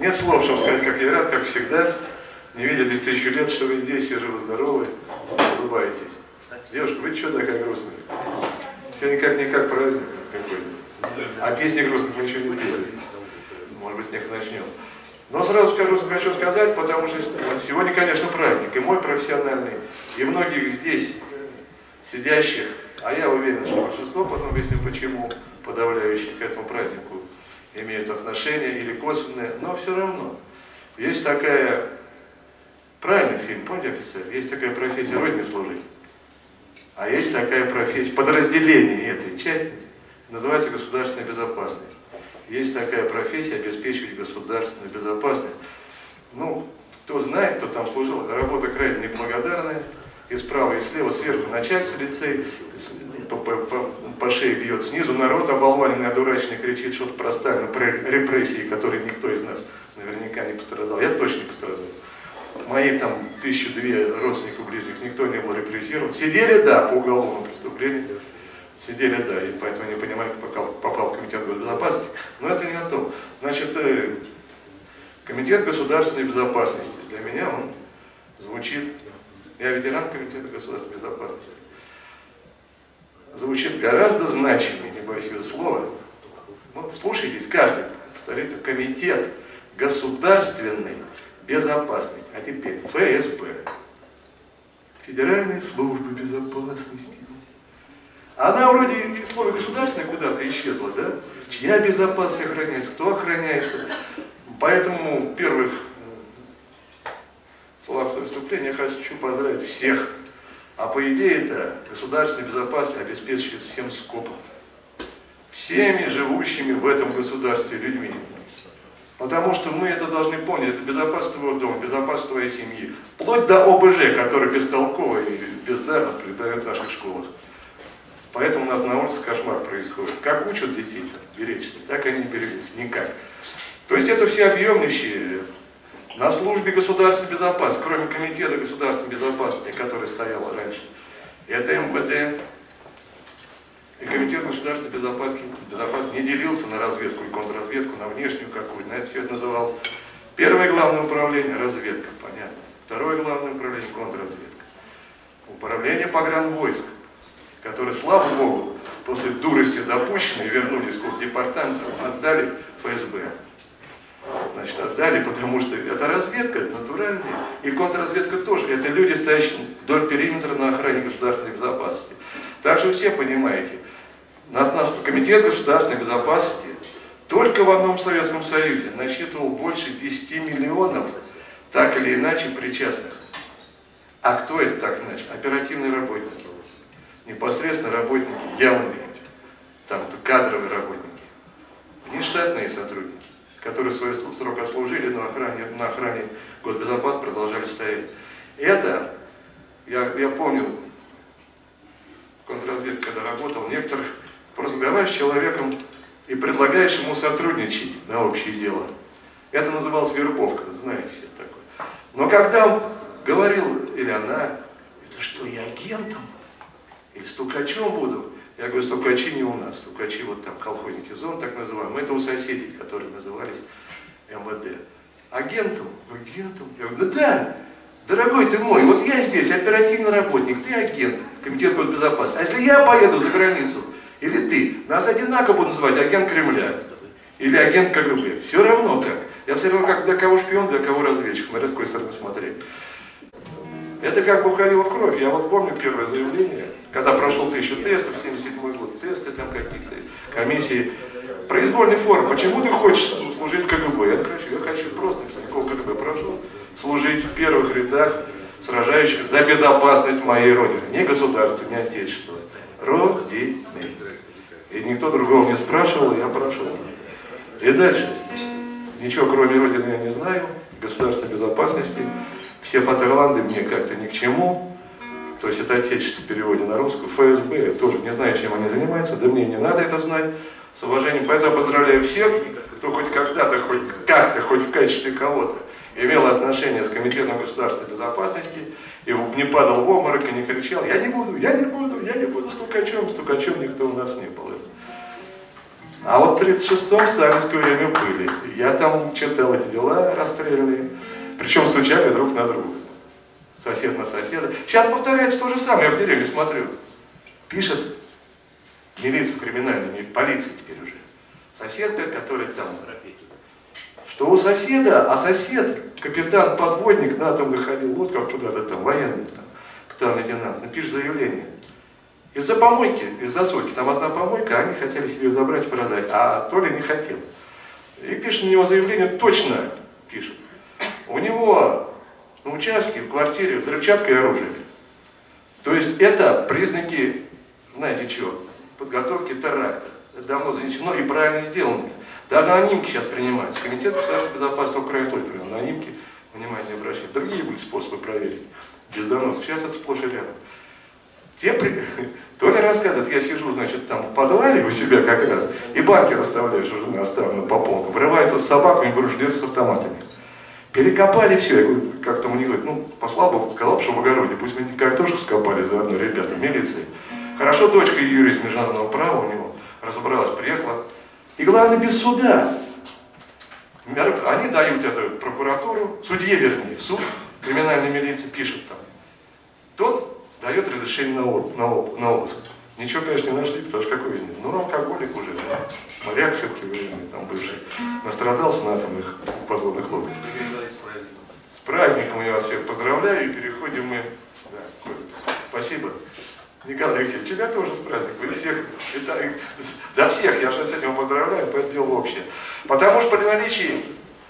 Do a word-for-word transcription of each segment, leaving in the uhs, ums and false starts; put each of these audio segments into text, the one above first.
Нет слов, чтобы сказать, как я рад, как всегда. Не виделись тысячу лет, что вы здесь, все живы-здоровы, улыбаетесь. Девушка, вы что такая грустная? Сегодня как-никак праздник какой-то. А песни грустных мы еще не пели. Может быть, с них начнем. Но сразу скажу, хочу сказать, потому что сегодня, конечно, праздник. И мой профессиональный, и многих здесь сидящих, а я уверен, что большинство, потом объясню, почему подавляющие к этому празднику имеют отношение или косвенное, но все равно. Есть такая, правильный фильм, помните, офицер? Есть такая профессия Родине служить. А есть такая профессия, подразделение этой части, называется государственная безопасность. Есть такая профессия обеспечивать государственную безопасность. Ну, кто знает, кто там служил, работа крайне неблагодарная. И справа, и слева, сверху начальство лицей, по, по, по, по шее бьет снизу, народ оболваненный, одураченный, кричит что-то про Сталина, про репрессии, которые никто из нас наверняка не пострадал. Я точно не пострадал. Мои там тысячу две родственников близких, никто не был репрессирован. Сидели, да, по уголовному преступлению. Сидели, да, и поэтому не понимаю, как попал в комитет госбезопасности. Но это не о том. Значит, комитет государственной безопасности, для меня он звучит, я ветеран комитета государственной безопасности, звучит гораздо значимее, не боюсь этого слова. Ну, слушайтесь, каждый, повторите, комитет государственной безопасности. А теперь эф эс бэ, Федеральная служба безопасности. Она вроде в слове государственная куда-то исчезла, да? Чья безопасность охраняется, кто охраняется. Поэтому в первых словах выступления я хочу поздравить всех. А по идее это государственная безопасность обеспечивается всем скопом. Всеми живущими в этом государстве людьми. Потому что мы это должны понять, это безопасность твоего дома, безопасность твоей семьи. Вплоть до о бэ жэ, который бестолково и бездарно преподает в наших школах. Поэтому у нас на улице кошмар происходит. Как учат детей-то беречься, так они не берегутся, никак. То есть это все объемлющие на службе государственной безопасности, кроме комитета государственной безопасности, который стоял раньше. Это эм вэ дэ. И комитет государственной безопасности, безопасности не делился на разведку и контрразведку, на внешнюю какую-то, на это все это называлось. Первое главное управление – разведка, понятно. Второе главное управление – контрразведка. Управление погранвойск, которые, слава Богу, после дурости допущенной, вернулись к департаменту, отдали эф эс бэ. Значит, отдали, потому что это разведка натуральная, и контрразведка тоже. Это люди, стоящие вдоль периметра на охране государственной безопасности. Так что все понимаете, наш комитет государственной безопасности только в одном Советском Союзе насчитывал больше десяти миллионов так или иначе причастных. А кто это так иначе? Оперативные работники. Непосредственно работники явные, там кадровые работники, внештатные сотрудники, которые свой срок отслужили, но охране, на охране госбезопасности продолжали стоять. Это, я, я помню, контрразведка, когда работал, некоторых просто разговариваешь с человеком и предлагаешь ему сотрудничать на общее дело. Это называлось вербовка, знаете все такое. Но когда он говорил, или она, это что, я агентом? Или стукачом буду? Я говорю, стукачи не у нас, стукачи вот там, колхозники зон, так называемые, это у соседей, которые назывались эм вэ дэ. Агентом? Агентом? Я говорю, да да, дорогой ты мой, вот я здесь оперативный работник, ты агент, комитет госбезопасности. А если я поеду за границу, или ты, нас одинаково будут называть агент Кремля, или агент ка гэ бэ, все равно как. Я все равно как для кого шпион, для кого разведчик, смотря с какой стороны смотреть. Это как бы входило в кровь. Я вот помню первое заявление, когда прошел тысячу тестов, семьдесят седьмой год, тесты там какие-то, комиссии. Произвольный форм. Почему ты хочешь служить в ка гэ бэ? Я хочу, я хочу просто, никакого ка гэ бэ прошу, служить в первых рядах сражающих за безопасность моей Родины. Не государства, не отечества. Родины. И никто другого не спрашивал, я прошел. И дальше. Ничего кроме Родины я не знаю, государственной безопасности. Все Фатерланды мне как-то ни к чему. То есть это отечество в переводе на русскую. эф эс бэ, я тоже не знаю, чем они занимаются, да мне не надо это знать. С уважением. Поэтому поздравляю всех, кто хоть когда-то, хоть как-то, хоть в качестве кого-то имел отношение с Комитетом государственной безопасности и не падал в обморок и не кричал, я не буду, я не буду, я не буду стукачом, стукачом никто у нас не был. А вот в тридцать шестом в сталинское время были. Я там читал эти дела расстрельные. Причем стучали друг на друга. Сосед на соседа. Сейчас повторяется то же самое, я в деревню смотрю. Пишет милицию криминальную, полиция теперь уже. Соседка, которая там... Что у соседа, а сосед, капитан-подводник на атомных ходил лодках куда-то там, военный там, капитан-лейтенант, напишет заявление. Из-за помойки, из-за сойки, там одна помойка, они хотели себе забрать и продать, а Толя не хотел. И пишет на него заявление, точно пишет. У него на участке, в квартире взрывчатка и оружие. То есть это признаки, знаете чего, подготовки теракта. Это давно занесено и правильно сделано. Даже анонимки сейчас принимаются. Комитет государственной безопасности Украины тоже принял анонимки, внимание не обращает. Другие были способы проверить. Без доносов. Сейчас это сплошь и рядом. Те при... Толя рассказывает, я сижу, значит, там в подвале у себя как раз, и банки расставляю, что жена оставлена по полкам. Врывается с собаками, говорю, ждет с автоматами. Перекопали все. Я говорю, как там у них говорят, ну, послал бы, сказал бы, что в огороде. Пусть мы картошку скопали заодно, ребята, милиции. Хорошо, дочка юрист международного права у него разобралась, приехала. И главное, без суда. Они дают это в прокуратуру, судье, вернее, в суд, криминальной милиции пишут там. Тот дает разрешение на, об, на, об, на обыск. Ничего, конечно, не нашли, потому что какой из них? Ну, алкоголик уже, да. Моряк все-таки временный, там бывший. Настрадался на атомных подводных лодках. С праздником я вас всех поздравляю, и переходим мы... Да, спасибо. Николай Алексеевич, тебя тоже с праздником. И всех, и, да всех, я же с этим поздравляю, поэтому дело общее. Потому что при наличии,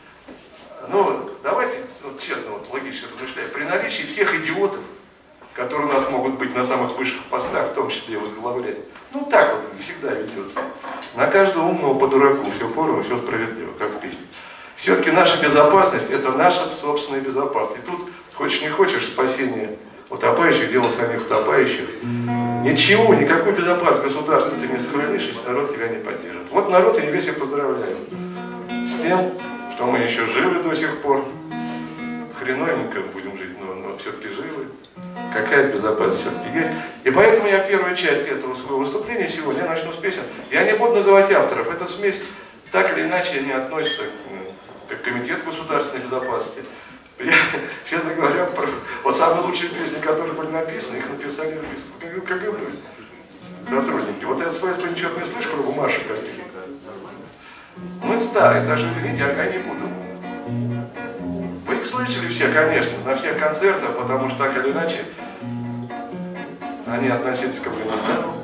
ну, давайте, вот, честно, вот, логично размышляя, при наличии всех идиотов, которые у нас могут быть на самых высших постах, в том числе и возглавлять, ну, так вот всегда ведется. На каждого умного по дураку, все поровну, все справедливо, как в песне. Все-таки наша безопасность, это наша собственная безопасность. И тут, хочешь не хочешь, спасение утопающих, дело самих утопающих. Ничего, никакой безопасности государства ты не сохранишь, если народ тебя не поддержит. Вот народ я весь и поздравляю с тем, что мы еще живы до сих пор. Хреновенько будем жить, но, но все-таки живы. Какая-то безопасность все-таки есть. И поэтому я первую часть этого своего выступления сегодня я начну с песен. Я не буду называть авторов. Эта смесь так или иначе не относится к, к Комитету государственной безопасности. Я, честно говоря, про, вот самые лучшие песни, которые были написаны, их написали в КГБ. Сотрудники. Вот я свой ничего не слышу, кроме бумажек каких-то. Ну, это старый, даже извините, я не буду. Вы их слышали все, конечно, на всех концертах, потому что так или иначе они относились к Афганистану.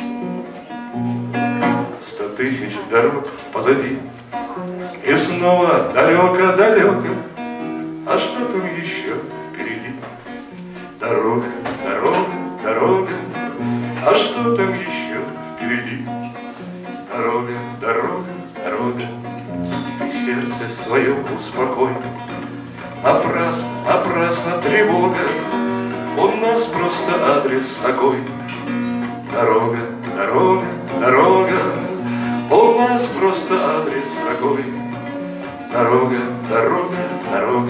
Сто тысяч дорог позади, и снова далеко-далеко. А что там еще впереди? Дорога, дорога, дорога. А что там еще впереди? Дорога, дорога, дорога. Ты сердце свое успокой. Напрасно, напрасно тревога. У нас просто адрес такой. Дорога, дорога, дорога. У нас просто адрес такой. Дорога, дорога, дорога.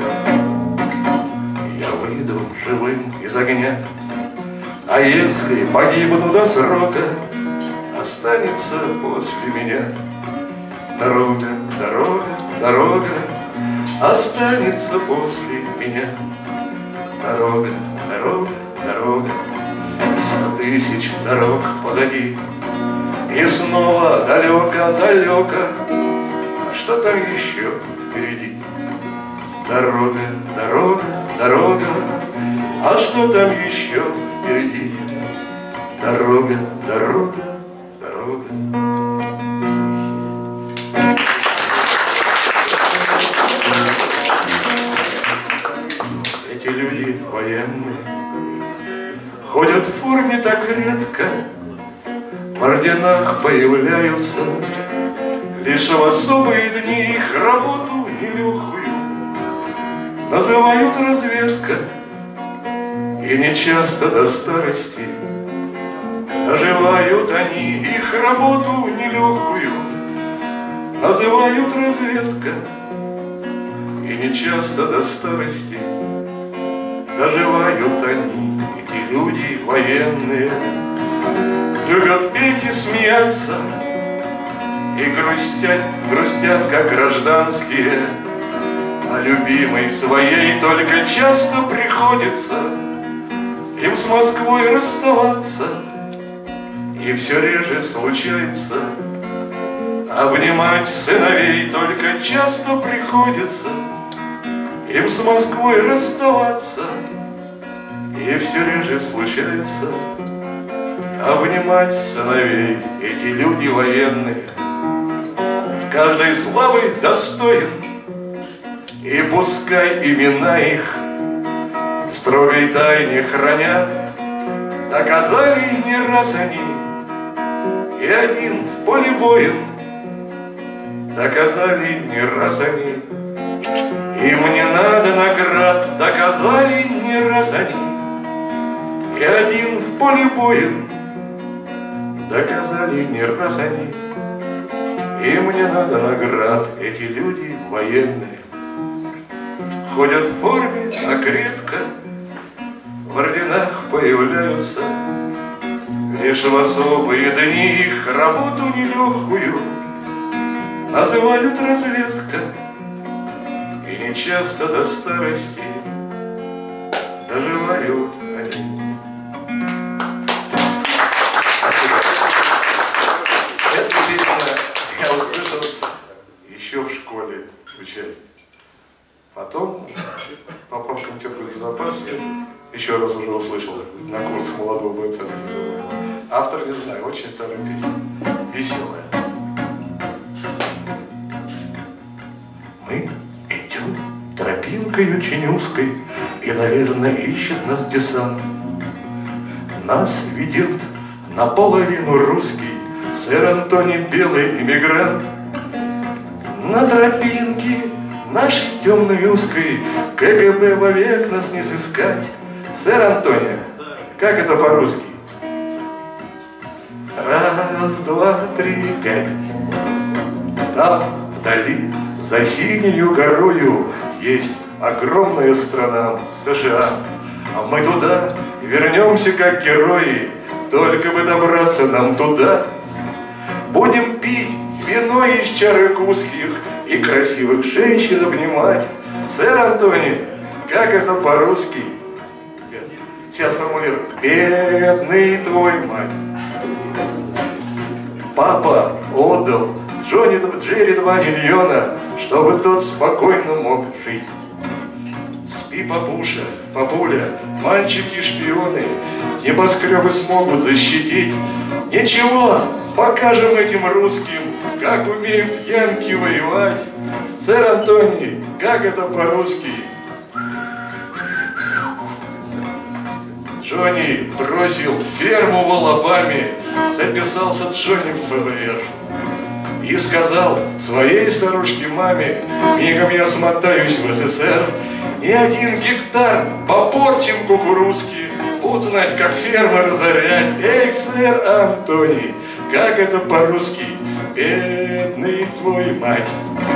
Я выйду живым из огня, а если погибну до срока, останется после меня. Дорога, дорога, дорога. Останется после меня. Дорога, дорога, дорога. Сто тысяч дорог позади, и снова далеко-далеко. А что там еще впереди? Дорога, дорога, дорога. А что там еще впереди? Дорога, дорога, дорога. Эти люди военные ходят в форме так редко, в орденах появляются лишь в особые дни. Их работу нелегкую называют разведка, и нечасто до старости доживают они. Их работу нелегкую называют разведка, и нечасто до старости доживают они. Эти люди военные любят петь и смеяться, и грустят, грустят, как гражданские. А любимой своей только часто приходится им с Москвой расставаться. И все реже случается обнимать сыновей, только часто приходится им с Москвой расставаться. И все реже случается обнимать сыновей. Эти люди военные каждой славы достоин, и пускай имена их в строгой тайне хранят. Доказали не раз они, и один в поле воин. Доказали не раз они, им не надо наград. Доказали не раз они, и один в поле воин. Доказали не раз они, им не надо наград. Эти люди военные ходят в форме, так редко в орденах появляются. Лишь в особые дни их работу нелегкую называют разведка. И нечасто до старости доживают они. Эту песню я услышал еще в школе, учась. Потом, попав в комитет безопасности, еще раз уже услышал на курсах молодого бойца. Автор не знаю, очень старая песня, веселая. Мы идем тропинкой очень узкой, и, наверное, ищет нас десант. Нас ведет наполовину русский сэр Антоний, белый иммигрант. На тропинке нашей темной узкой КГБ вовек нас не сыскать. Сэр Антоний, как это по-русски? Раз, два, три, пять. Там, вдали, за синею горою, есть огромная страна США. А мы туда вернемся как герои, только бы добраться нам туда. Будем пить вино из чарок узких и красивых женщин обнимать. Сэр Антоний, как это по-русски? Сейчас формулирую. Бедный твой мать. Папа отдал Джонни Джерри два миллиона, чтобы тот спокойно мог жить. Спи, папуша, папуля, мальчики-шпионы, небоскребы смогут защитить. Ничего, покажем этим русским, как умеют янки воевать. Сэр Антоний, как это по-русски? Джонни бросил ферму в Алабаме, записался Джонни в ФБР и сказал своей старушке маме: мигом я смотаюсь в СССР, ни один гектар попорчим кукурузки, будут знать, как фермы разорять. Эй, сэр Антоний, как это по-русски? Бедный твой мать.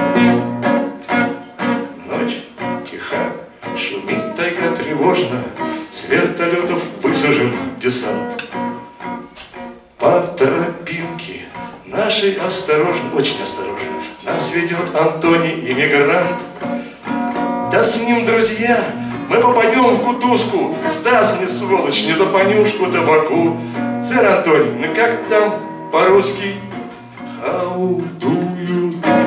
Ночь тиха, шумит тайга тревожно, с вертолетов высажен десант. По тропинке нашей осторожно, очень осторожно, нас ведет Антоний иммигрант. Да с ним, друзья, мы попадем в кутузку, сдаст мне, сволочь, не за понюшку табаку. Сэр Антоний, ну как там по-русски? How do you do?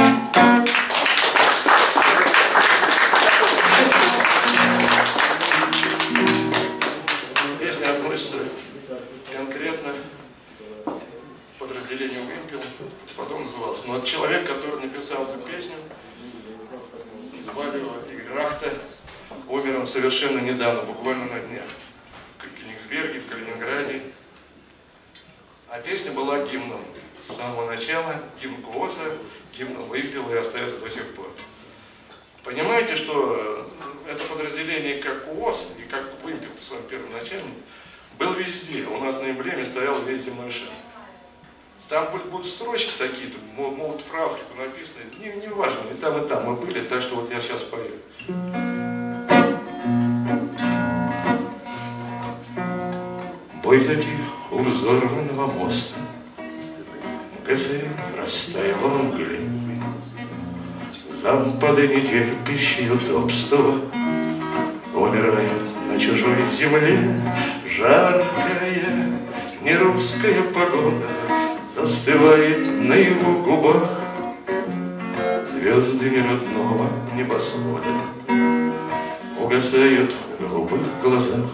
Песня относится конкретно к подразделению «Вымпел», потом назывался. Но вот человек, который написал эту песню, звали его Игорь Рахта, умер он совершенно недавно, буквально на днях, в Кенигсберге, в Калининграде. А песня была гимном с самого начала, гимн КУОСа, гимн «Вымпела» и остается до сих пор. Понимаете, что это подразделение как КУОС и как «Вымпел» в своем первоначальном был везде. У нас на эмблеме стоял весь земной шар. Там будут строчки такие-то, молот в Африку написаны, не, не важно, и там, и там мы были, так что вот я сейчас пою. Бой затих у взорванного моста, Гесен растаяла в мгле. Запады нетерпящие удобства умирают на чужой земле. Жаркая нерусская погода застывает на его губах. Звезды неродного небосвода угасают в голубых глазах.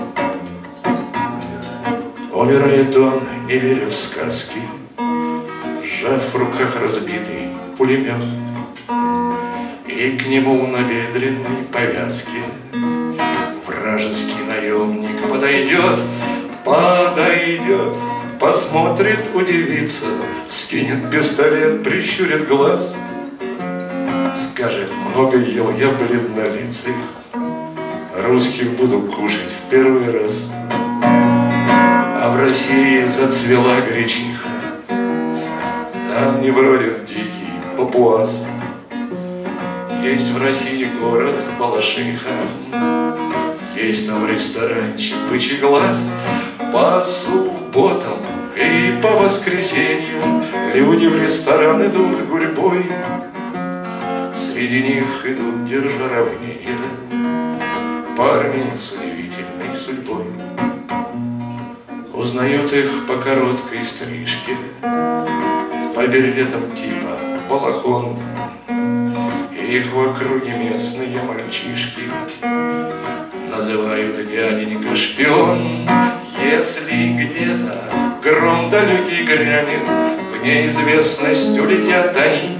Умирает он, не веря в сказки, сжав в руках разбитый пулемет. И к нему на бедренной повязке вражеский наемник подойдет, подойдет, посмотрит, удивится, вскинет пистолет, прищурит глаз, скажет: много ел я бледнолицых, русских буду кушать в первый раз. А в России зацвела гречиха, там не бродит дикий папуас. Есть в России город Балашиха, есть там ресторанчик «Бычий глаз». По субботам и по воскресеньям люди в ресторан идут гурьбой. Среди них идут, держа равнение, парни с удивительной судьбой. Узнают их по короткой стрижке, по беретам типа балахон. Их в округе местные мальчишки называют дяденька шпион. Если где-то гром далекий грянет, в неизвестность улетят они.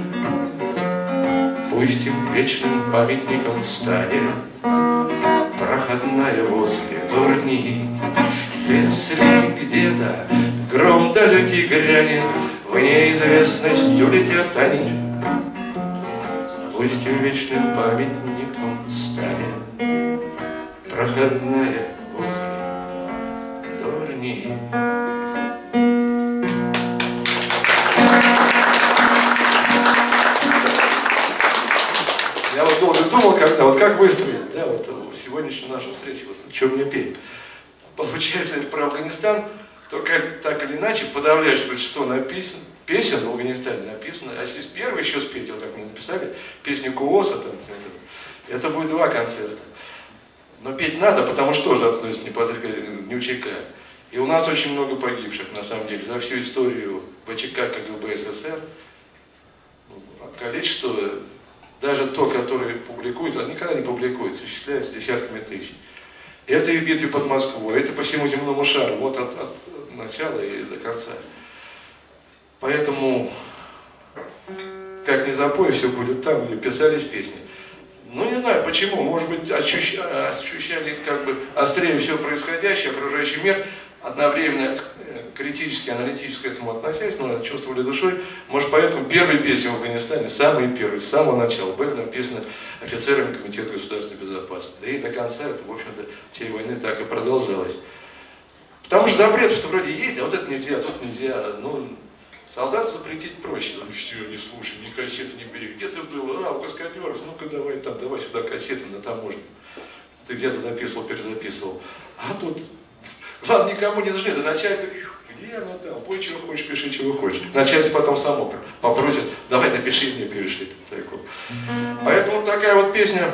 Пусть им вечным памятником станет проходная возле турни. Если где-то гром далекий грянет, в неизвестность улетят они. Пусть им вечным памятником станет проходная возле турни. Я вот долго думал, когда, вот как выстроить, да, вот сегодняшнюю нашу встречу, вот, что мне петь. Получается, это про Афганистан, то как, так или иначе, подавляющее большинство написано, песен в Афганистане написано, а если первый еще спеть, вот как мы написали, песню Куоса, там, это, это будет два концерта. Но петь надо, потому что тоже относится не УЧК. И у нас очень много погибших, на самом деле, за всю историю ВЧК, КГБ, СССР. Количество, даже то, которое публикуется, никогда не публикуется, исчисляется десятками тысяч. Это и в битве под Москвой, это по всему земному шару, вот от, от начала и до конца. Поэтому, как ни запой, все будет там, где писались песни. Ну, не знаю, почему, может быть, ощущали, ощущали как бы острее все происходящее, окружающий мир, одновременно критически, аналитически к этому относясь, но чувствовали душой. Может, поэтому первые песни в Афганистане, самые первые, с самого начала, были написаны офицерами Комитета государственной безопасности. Да и до конца это, в общем-то, всей войны так и продолжалось. Потому что запретов-то вроде есть, а вот это нельзя, тут нельзя. Ну, солдату запретить проще. Ну, все, не слушай, ни кассеты не бери. Где ты был? А, у каскадеров, ну-ка давай там, давай сюда кассеты на таможне. Ты где-то записывал, перезаписывал. А тут, ладно, никому не нужны, да начальство, где оно там, пой, чего хочешь, пиши, чего хочешь. Начальство потом само попросит, давай напиши мне, перешли. Поэтому такая вот песня.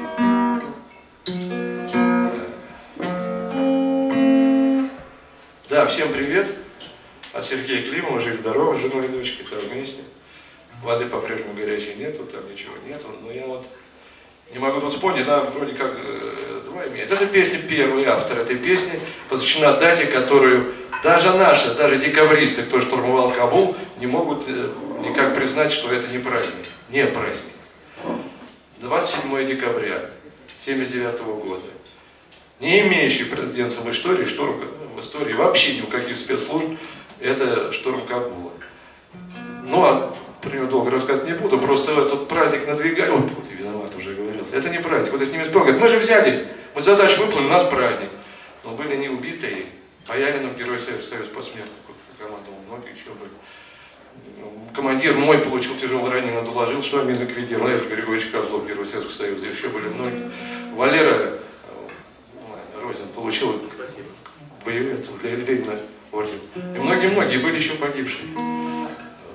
Да, всем привет. От Сергея Климова, жив здорово, с женой и дочкой, там вместе. Воды по-прежнему горячей нету, там ничего нету. Но я вот не могу тут вспомнить, она вроде как э, два имеет. Это песня, первый автор этой песни, посвящена дате, которую даже наши, даже декабристы, кто штурмовал Кабул, не могут э, никак признать, что это не праздник. Не праздник. двадцать седьмое декабря семьдесят девятого года. Не имеющий прецеденса в истории, штурм в истории вообще ни у каких спецслужб, это штурм Кабула. Ну, а примерно долго рассказывать не буду, просто этот праздник надвигали. Вот, вот, виноват, уже говорился. Это не праздник. Вот я с ними спорил, говорят, мы же взяли, мы задачу выполнили, у нас праздник. Но были не убитые, Паянинов, герой Советского Союза посмертно, командовал, многие еще были. Командир мой получил тяжелое ранение, доложил, что Амин ликвидировал. Валерий Григорьевич Козлов, герой Советского Союза, еще были многие. Валера Розин получил боевой Ленина орден. И многие-многие были еще погибшие.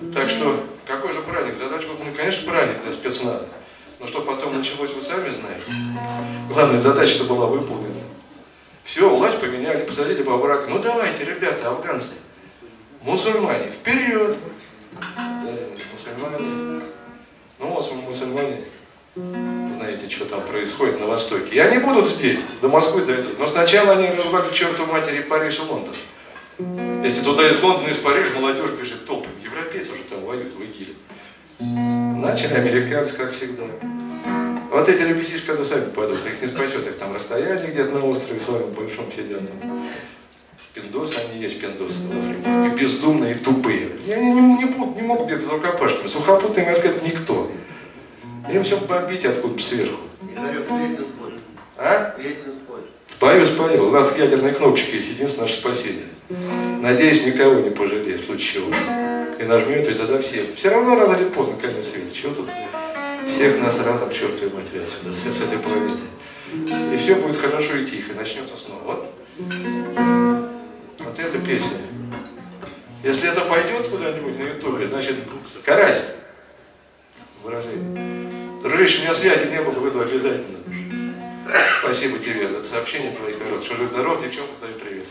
Так что, какой же праздник? Задача выполнена, конечно, праздник для спецназа. Но что потом началось, вы сами знаете. Главная задача-то была выполнена. Все, власть поменяли, посадили по браку. Ну давайте, ребята, афганцы, мусульмане, вперед! Да, мусульмане. Ну, вот мусульмане, знаете, что там происходит на Востоке. И они будут здесь, до Москвы дойдут. Но сначала они развалят к черту матери Париж и Лондон. Если туда из Лондона, из Парижа молодежь бежит толпами. Европейцы уже там воюют в ИГИЛе. Начали американцы, как всегда. Вот эти ребятишки, когда сами пойдут, их не спасет, их там расстояние где-то на острове своем большом сидят там. Пиндосы, они есть пиндосы в Африке. И бездумные, и тупые. И они не, не, будут, не могут где-то за рукопашками. Сухопутные, можно сказать, никто. Им все бомбить откуда-то сверху. Игорек, песню спой. А? Песню спой. Спою, спою. У нас ядерные кнопочки есть, единственное наше спасение. Надеюсь, никого не пожалеет, в случае чего. И нажмет, и тогда все. Все равно рано или поздно конец света. Чего тут? Всех нас разом к чертовой матери отсюда, с, с этой планеты. И все будет хорошо и тихо, начнется снова. Вот. Вот эта песня. Если это пойдет куда-нибудь на ютубе, значит, карась. Выражение. Дружище, у меня связи не было, выйду обязательно. Спасибо тебе за сообщение твоих корот. Что же здоров, девчонка, твой привет.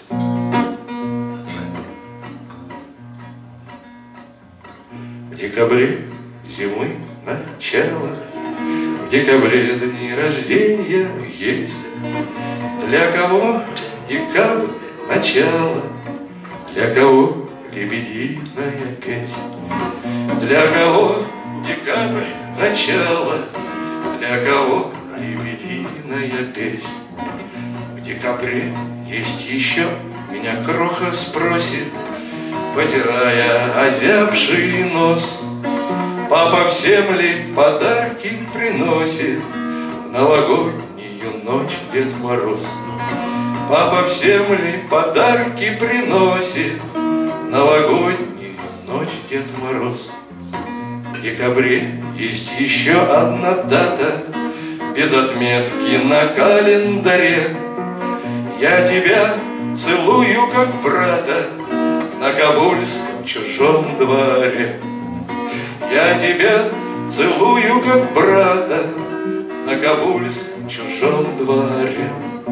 В декабре зимы начало, в декабре дни рождения есть. Для кого декабрь начало, для кого лебединая песня. Для кого декабрь начало, для кого лебединая песня. В декабре есть еще, меня кроха спросит, потирая озябший нос. Папа всем ли подарки приносит в новогоднюю ночь Дед Мороз? Папа всем ли подарки приносит в новогоднюю ночь Дед Мороз? В декабре есть еще одна дата без отметки на календаре. Я тебя целую как брата на кабульском чужом дворе. Я тебя целую как брата на кабульском чужом дворе.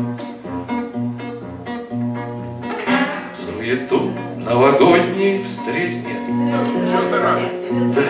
Суету новогодней встретнет. Да,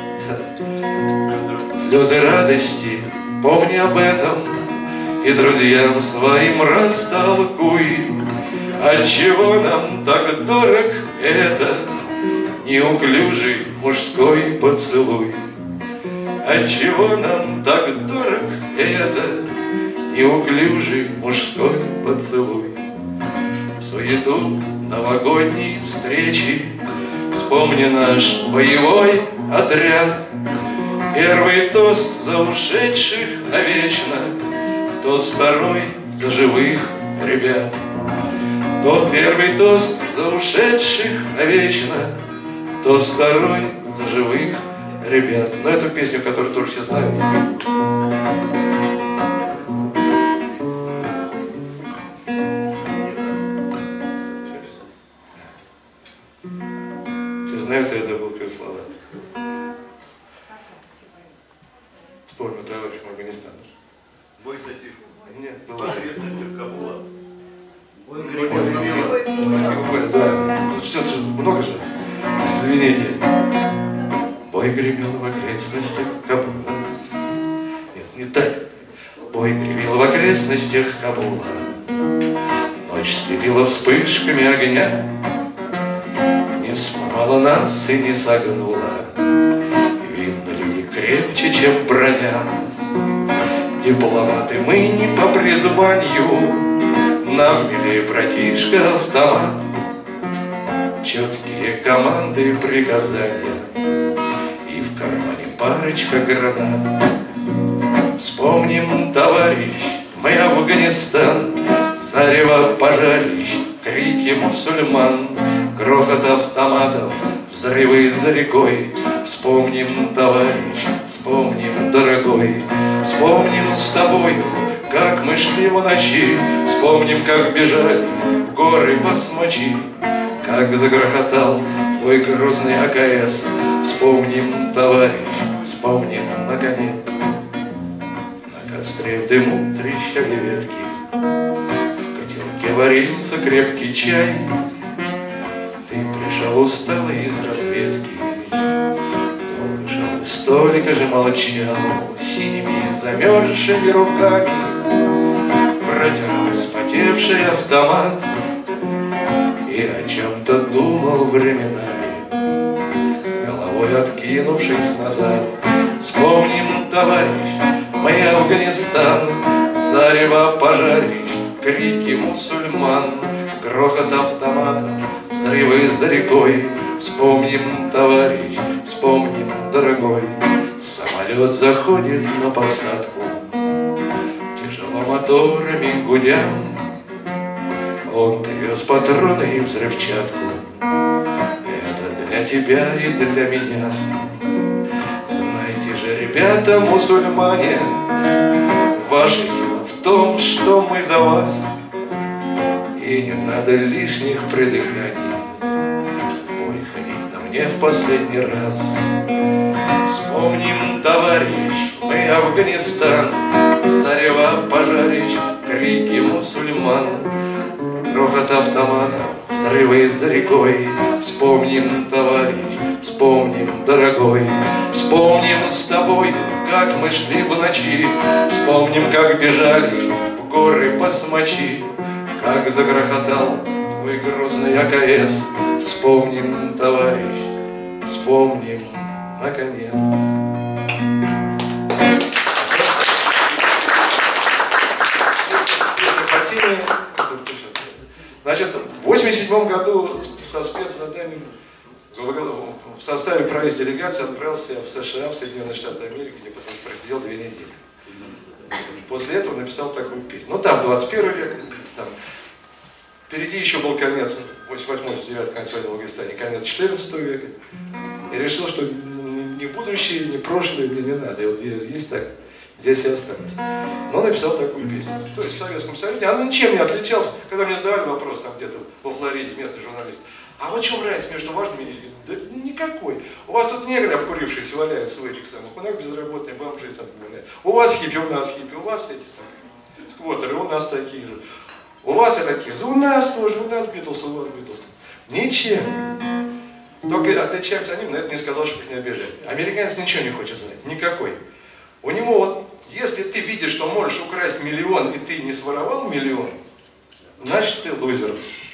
да. Слезы радости, помни об этом, и друзьям своим растолкуй, отчего нам так дорог этот неуклюжий мужской поцелуй. Отчего нам так дорог этот неуклюжий мужской поцелуй. В суету новогодней встречи вспомни наш боевой отряд. Первый тост за ушедших навечно, тост второй за живых ребят. То первый тост за ушедших навечно, тост второй за живых ребят. Но эту песню, которую тоже все знают. Все знают, а я забыл петь слова. Вспомнил товарищ Афганистан. Бой затих. Нет, В была. окрестностях Кабула. Бой Спасибо, гремел. Коля, да. Что-то же много же. Извините. Бой гремел в окрестностях Кабула. Нет, не так. Бой гремел в окрестностях Кабула. Ночь слепила вспышками огня, не сломала нас и не согнула. Видно, люди крепче, чем броня. Дипломаты мы не по призванию, нам милее, братишка, автомат. Четкие команды и приказания, и в кармане парочка гранат. Вспомним, товарищ, мы Афганистан, зарево пожарищ, крики мусульман, грохот автоматов, взрывы за рекой. Вспомним, товарищ, вспомним, дорогой, вспомним с тобою, как мы шли в ночи, вспомним, как бежали в горы басмачи, как загрохотал твой грозный А К С. Вспомним, товарищ, вспомним, наконец. На костре в дыму трещали ветки, в котелке варился крепкий чай. Ты пришел усталый из разведки, долго шел, столько же молчал, синими замерзшими руками протянул вспотевший автомат и о чем-то думал временами, головой откинувшись назад. Вспомним, товарищ, мы Афганистан, зарево пожарищ, крики мусульман, грохот автоматов, взрывы за рекой. Вспомним, товарищ, вспомним, дорогой, самолет заходит на посадку, тяжело моторами гудя. Он привез патроны и взрывчатку. Это для тебя и для меня. Знаете же, ребята мусульмане, ваша сила в том, что мы за вас. И не надо лишних придыханий, в бой ходить нам не в последний раз. Вспомним, товарищ, мы Афганистан, зарево пожарищ, крики мусульман, грохот автоматов, взрывы за рекой. Вспомним, товарищ, вспомним, дорогой, вспомним с тобой, как мы шли в ночи. Вспомним, как бежали в горы басмачи, как загрохотал твой грозный А К С. Вспомним, товарищ, вспомним, наконец. Значит, в восемьдесят седьмом году со спецзаданием в составе правительства делегации отправился в США, в Соединенные Штаты Америки, где потом просидел две недели. После этого написал такую песню. Ну там двадцать первый век, там, впереди еще был конец, восемьдесят восьмой восемьдесят девятый, конец войны в Афганистане, конец четырнадцатого века. И решил, что ни будущее, ни прошлое мне не надо. И вот есть так, здесь я останусь. Но написал такую песню. То есть в Советском Союзе она ничем не отличалась. Когда мне задавали вопрос там где-то во Флориде, местный журналист, а вот в чем разница между вашими и... Да никакой. У вас тут негры обкурившиеся валяются в этих самых, у нас безработные бомжи там валяют. У вас хиппи, у нас хиппи, у вас эти там сквотеры, у нас такие же. У вас ирокезы, у нас тоже, у нас Битлз, у вас Битлз. Ничем. Только отличаются они, но это не сказал, чтобы их не обижать. Американец ничего не хочет знать, никакой. У него вот, если ты видишь, что можешь украсть миллион, и ты не своровал миллион, значит ты лузер.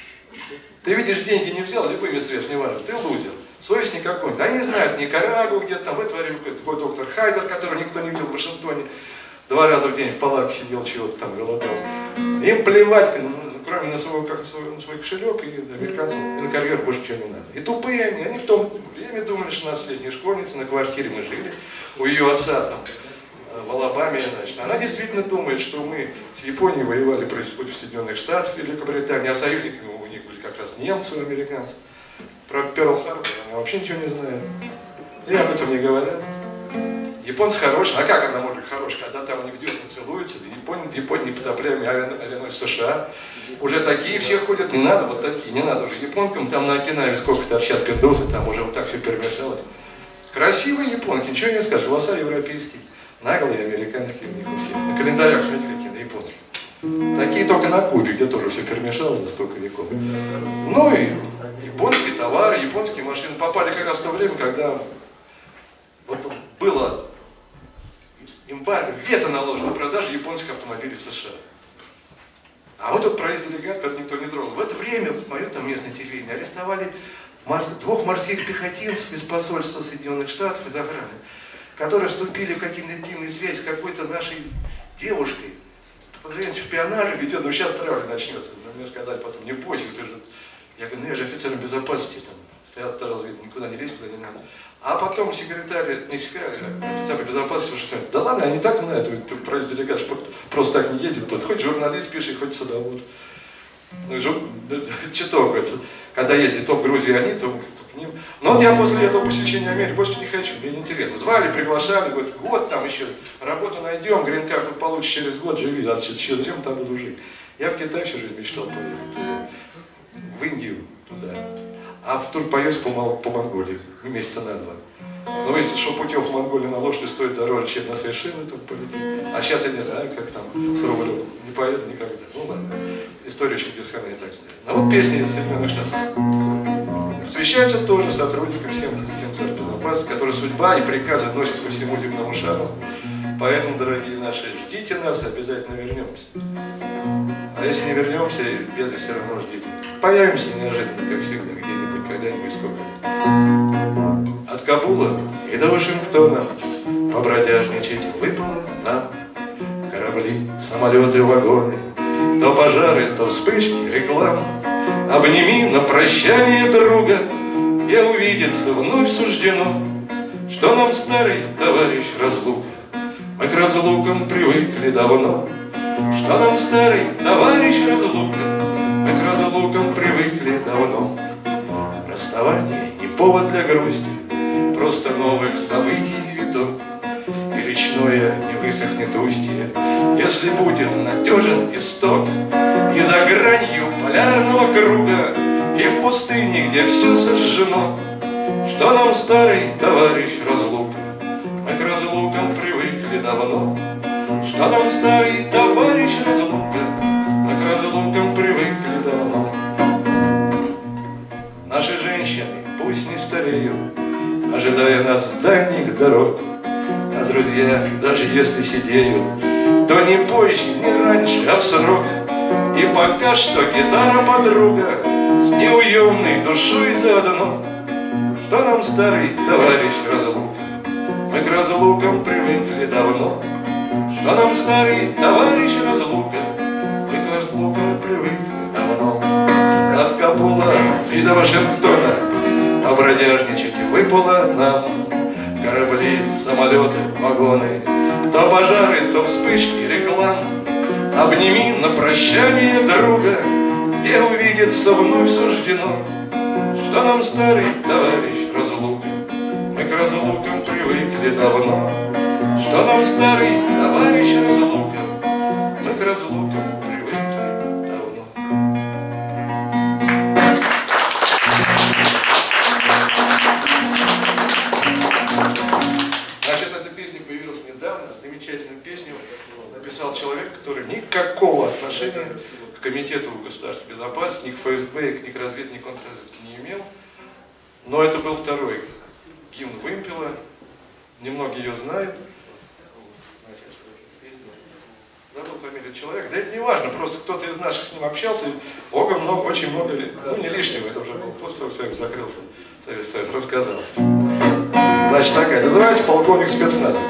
Ты видишь, деньги не взял, любыми средствами, не важно, ты лузер. Совесть никакой. Да они знают Никарагу, где-то там, в это время какой-то доктор Хайдер, которого никто не видел в Вашингтоне, два раза в день в палатке сидел, чего-то там голодал. Им плевать, кроме на свой, как на свой, на свой кошелек, и американцам и на карьеру больше ничего не надо. И тупые они, они в том время думали, шестнадцатилетняя школьница, на квартире мы жили, у ее отца там, в Алабаме, значит. Она действительно думает, что мы с Японией воевали против Соединенных Штатов, Великобритании, а союзниками у них были как раз немцы, американцы. Про Перл-Харбор она вообще ничего не знает. И об этом не говорят. Японцы хорошие, а как она может быть хорошая, когда там они в десну целуются, Япония, Япония непотопляемый авианосец США. Уже такие все ходят, не надо, вот такие, не надо уже японкам, там на Окинаве сколько торчат пиндосы, там уже вот так все перемешалось. Красивые японки, ничего не скажешь, голоса европейские, наглые американские у них у всех. На календарях, смотрите, какие, на японских. Такие только на Кубе, где тоже все перемешалось за столько веков. Ну и японские товары, японские машины попали как раз в то время, когда вот было эмбарго, вето наложено на продажу японских автомобилей в США. А мы тут правительство делегат, поэтому никто не трогал. В это время, в моем там местном телевидении, арестовали двух морских пехотинцев из посольства Соединенных Штатов, из охраны, которые вступили в какие-то интимные связи с какой-то нашей девушкой. Подозрение в шпионаже ведет, ну сейчас травля начнется. Мне сказали потом, не бойся, ты же... Я говорю, ну я же офицер безопасности, там, стоят второй разведки, никуда не лезть, куда не надо. А потом секретарь, не секретарь, а офицер безопасности, что да ладно, они так знают, правительство делегат, просто так не едет, тут хоть журналист пишет, хоть садовод. Ну, жур... читок, когда ездили то в Грузии они, то, то к ним. Но вот я после этого посещения Америки больше не хочу, мне неинтересно. Звали, приглашали, говорят, год там еще, работу найдем, грин-карту получишь через год, живи, а чем там буду жить. Я в Китай всю жизнь мечтал поехать туда, в Индию туда. а в турпоезд по, по Монголии, месяца на два. Но если что, путев в Монголию на лошади стоит дороже, чем на Сейшелы, то полетит. А сейчас я не знаю, как там с рублем. Не поеду никогда. Ну ладно. Историю Чингисхана и так знаю. Но вот песни из Соединенных Штатов. Посвящается тоже сотрудникам всем, всем безопасности, которые судьба и приказы носят по всему земному шару. Поэтому, дорогие наши, ждите нас, обязательно вернемся. А если не вернемся, без все равно ждите. Появимся неожиданно, как всегда, где-нибудь, когда-нибудь, сколько. От Кабула и до Вашингтона побродяжничать выпало нам. Корабли, самолеты, вагоны, то пожары, то вспышки, реклам. Обними на прощание друга, где увидеться вновь суждено, что нам старый товарищ разлука. Мы к разлукам привыкли давно, что нам старый товарищ разлука. Мы к разлукам привыкли давно. Расставание не повод для грусти, просто новых событий виток. И речное не высохнет устье, если будет надежен исток. И за гранью полярного круга, и в пустыне, где все сожжено, что нам старый товарищ разлука. Мы к разлукам привыкли давно, что нам старый товарищ разлука. Мы к разлукам привыкли давно. Наши женщины пусть не стареют, ожидая нас с дальних дорог. А друзья, даже если сидеют, то не позже, не раньше, а в срок. И пока что гитара подруга с неуемной душой заодно, что нам старый товарищ разлука. Мы к разлукам привыкли давно, что нам старый товарищ разлука. Мы к разлукам привыкли давно. От Кабула и до Вашингтона побродяжничать выпало нам. Корабли, самолеты, вагоны, то пожары, то вспышки реклам. Обними на прощание друга, где увидеться вновь суждено, что нам старый товарищ разлука. Мы к разлукам привыкли давно, что нам старый товарищ разлука. Мы к разлукам привыкли давно. Значит, эта песня появилась недавно, замечательную песню написал человек, который никакого отношения к Комитету государственной безопасности, ни к ФСБ, ни к разведке, ни к контрразведке не имел. Но это был второй гимн Вымпела. Немногие ее знают. Забыл фамилию человека. Да это не важно, просто кто-то из наших с ним общался. Бога много, очень много лет. Ну не лишнего, это уже был после того, как Союз закрылся. Совет Союз рассказал. Значит, такая, называется «Полковник спецназа».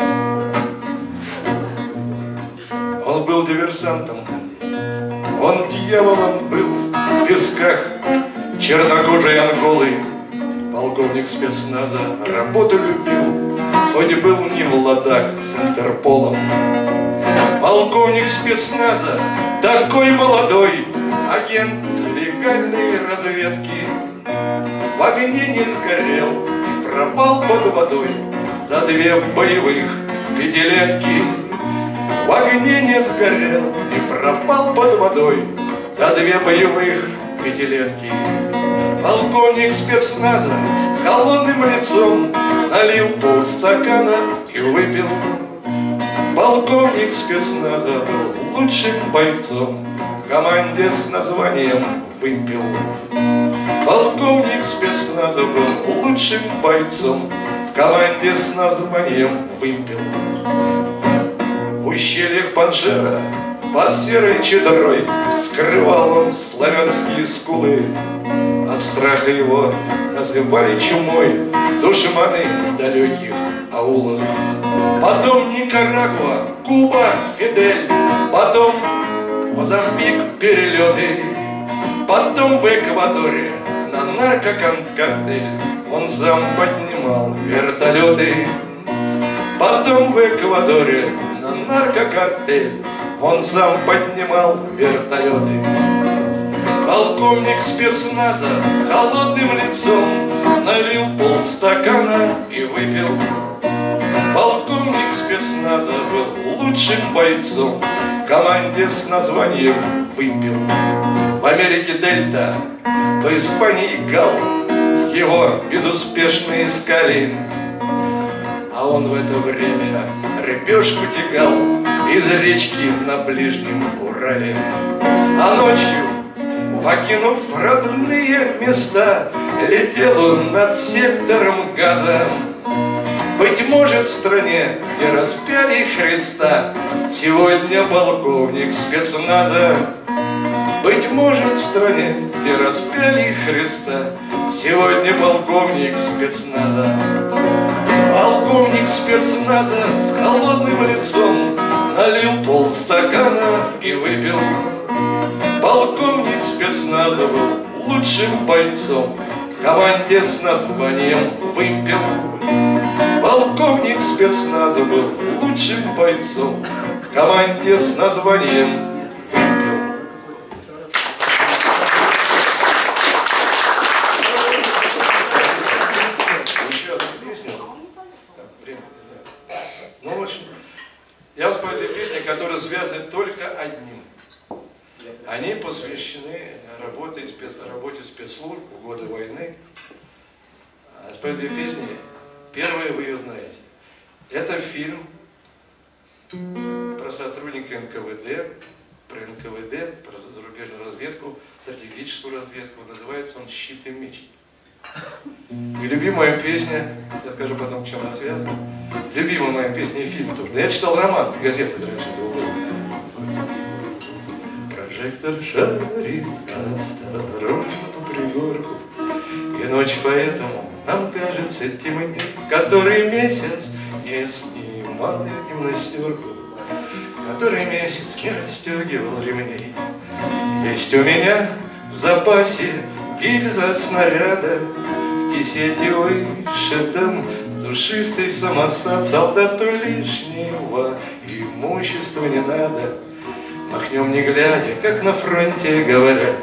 Он был диверсантом, он дьяволом был в песках чернокожей Анголы. Полковник спецназа работу любил, хоть был не в ладах с Интерполом. Полковник спецназа, такой молодой, агент легальной разведки, в огне не сгорел и пропал под водой за две боевых пятилетки. В огне не сгорел и пропал под водой за две боевых пятилетки. Полковник спецназа с холодным лицом налил полстакана и выпил. Полковник спецназа был лучшим бойцом в команде с названием «Вымпел». Полковник спецназа был лучшим бойцом в команде с названием «Вымпел». В ущельях Панжера под серой чедрой скрывал он славянские скулы. От страха его называли чумой душманы в далеких аулах. Потом Никарагуа, Куба, Фидель, потом Мозамбик, перелеты, потом в Эквадоре на наркокартель он сам поднимал вертолеты. Потом в Эквадоре на наркокартель он сам поднимал вертолеты. Полковник спецназа с холодным лицом налил полстакана и выпил. Полковник спецназа был лучшим бойцом в команде с названием «Вымпел». В Америке Дельта, в Испании Гал. Его безуспешно искали, а он в это время рыбешку тягал из речки на ближнем Урале. А ночью, покинув родные места, летел он над сектором Газа. Быть может, в стране, где распяли Христа, сегодня полковник спецназа. Быть может, в стране, где распяли Христа, сегодня полковник спецназа. Полковник спецназа с холодным лицом налил полстакана и выпил. Полковник спецназа был лучшим бойцом в команде с названием «Вымпел». Полковник спецназа был лучшим бойцом в команде с названием «Вымпел». Еще одна песня. Ну, в общем, я вам спою две песни, которые связаны только одним. Они посвящены работе, спец... работе спецслужб в годы войны. Спою две песни. Первая, вы ее знаете. Это фильм про сотрудника эн ка вэ дэ, про эн ка вэ дэ, про зарубежную разведку, стратегическую разведку. Называется он «Щит и меч». И любимая песня, я скажу потом, к чему она связана. Любимая моя песня и фильм тоже. Я читал роман, газеты раньше этого года. Прожектор шарит осторожно по пригорку, и ночь поэтому нам кажется темнее, который месяц не снимал гимнастерку, который месяц не расстегивал ремней. Есть у меня в запасе гильза от снаряда, в кисете вышитом душистый самосад. Солдату лишнего имущества не надо, махнем не глядя, как на фронте говорят.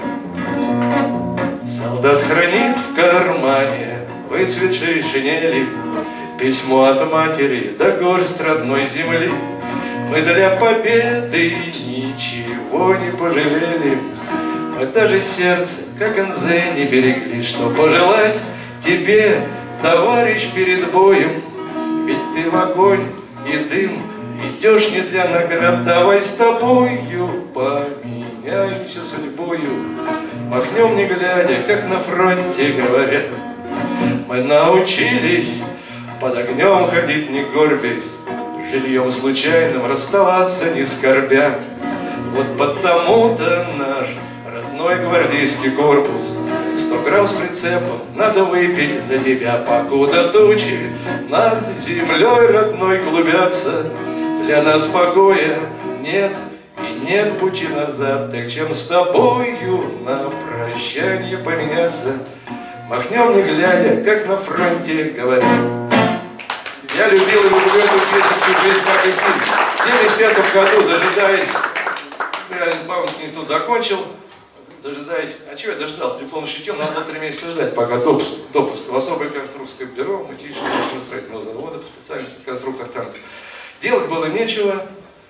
Солдат хранит в кармане выцветшей шинели письмо от матери да горсть родной земли. Мы для победы ничего не пожалели, мы даже сердце, как эн зэ, не берегли, что пожелать тебе, товарищ, перед боем. Ведь ты в огонь и дым идешь не для наград. Давай с тобою поменяемся судьбою, махнем не глядя, как на фронте говорят. Мы научились под огнем ходить не горбясь, жильем случайным расставаться не скорбя. Вот потому-то наш родной гвардейский корпус сто грамм с прицепом надо выпить за тебя, покуда тучи над землей родной клубятся. Для нас покоя нет и нет пути назад, так чем с тобою на прощание поменяться, махнем не глядя, как на фронте говорят. Я любил и люблю эту песню всю жизнь, как и фильм. В семьдесят пятом году, дожидаясь, я Бауманский институт закончил, дожидаясь, а чего я дождался, диплом защитил, надо было три месяца ждать, пока допуск, допуск в особое конструкторское бюро мытищного машиностроительного завода по специальности конструктор танков. Делать было нечего.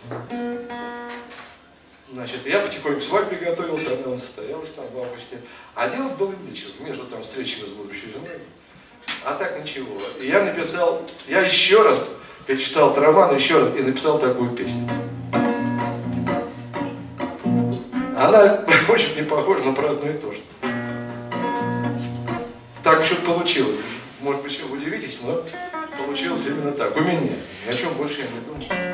Значит, я потихоньку к свадьбе готовился, она состоялась там в августе. А делать было нечего, между там встречами с будущей женой. А так ничего. И я написал, я еще раз перечитал этот роман, еще раз, и написал такую песню. Она очень не похожа, но про одно и то же. Так что получилось. Может быть, вы удивитесь, но получилось именно так. У меня. Ни о чем больше я не думал.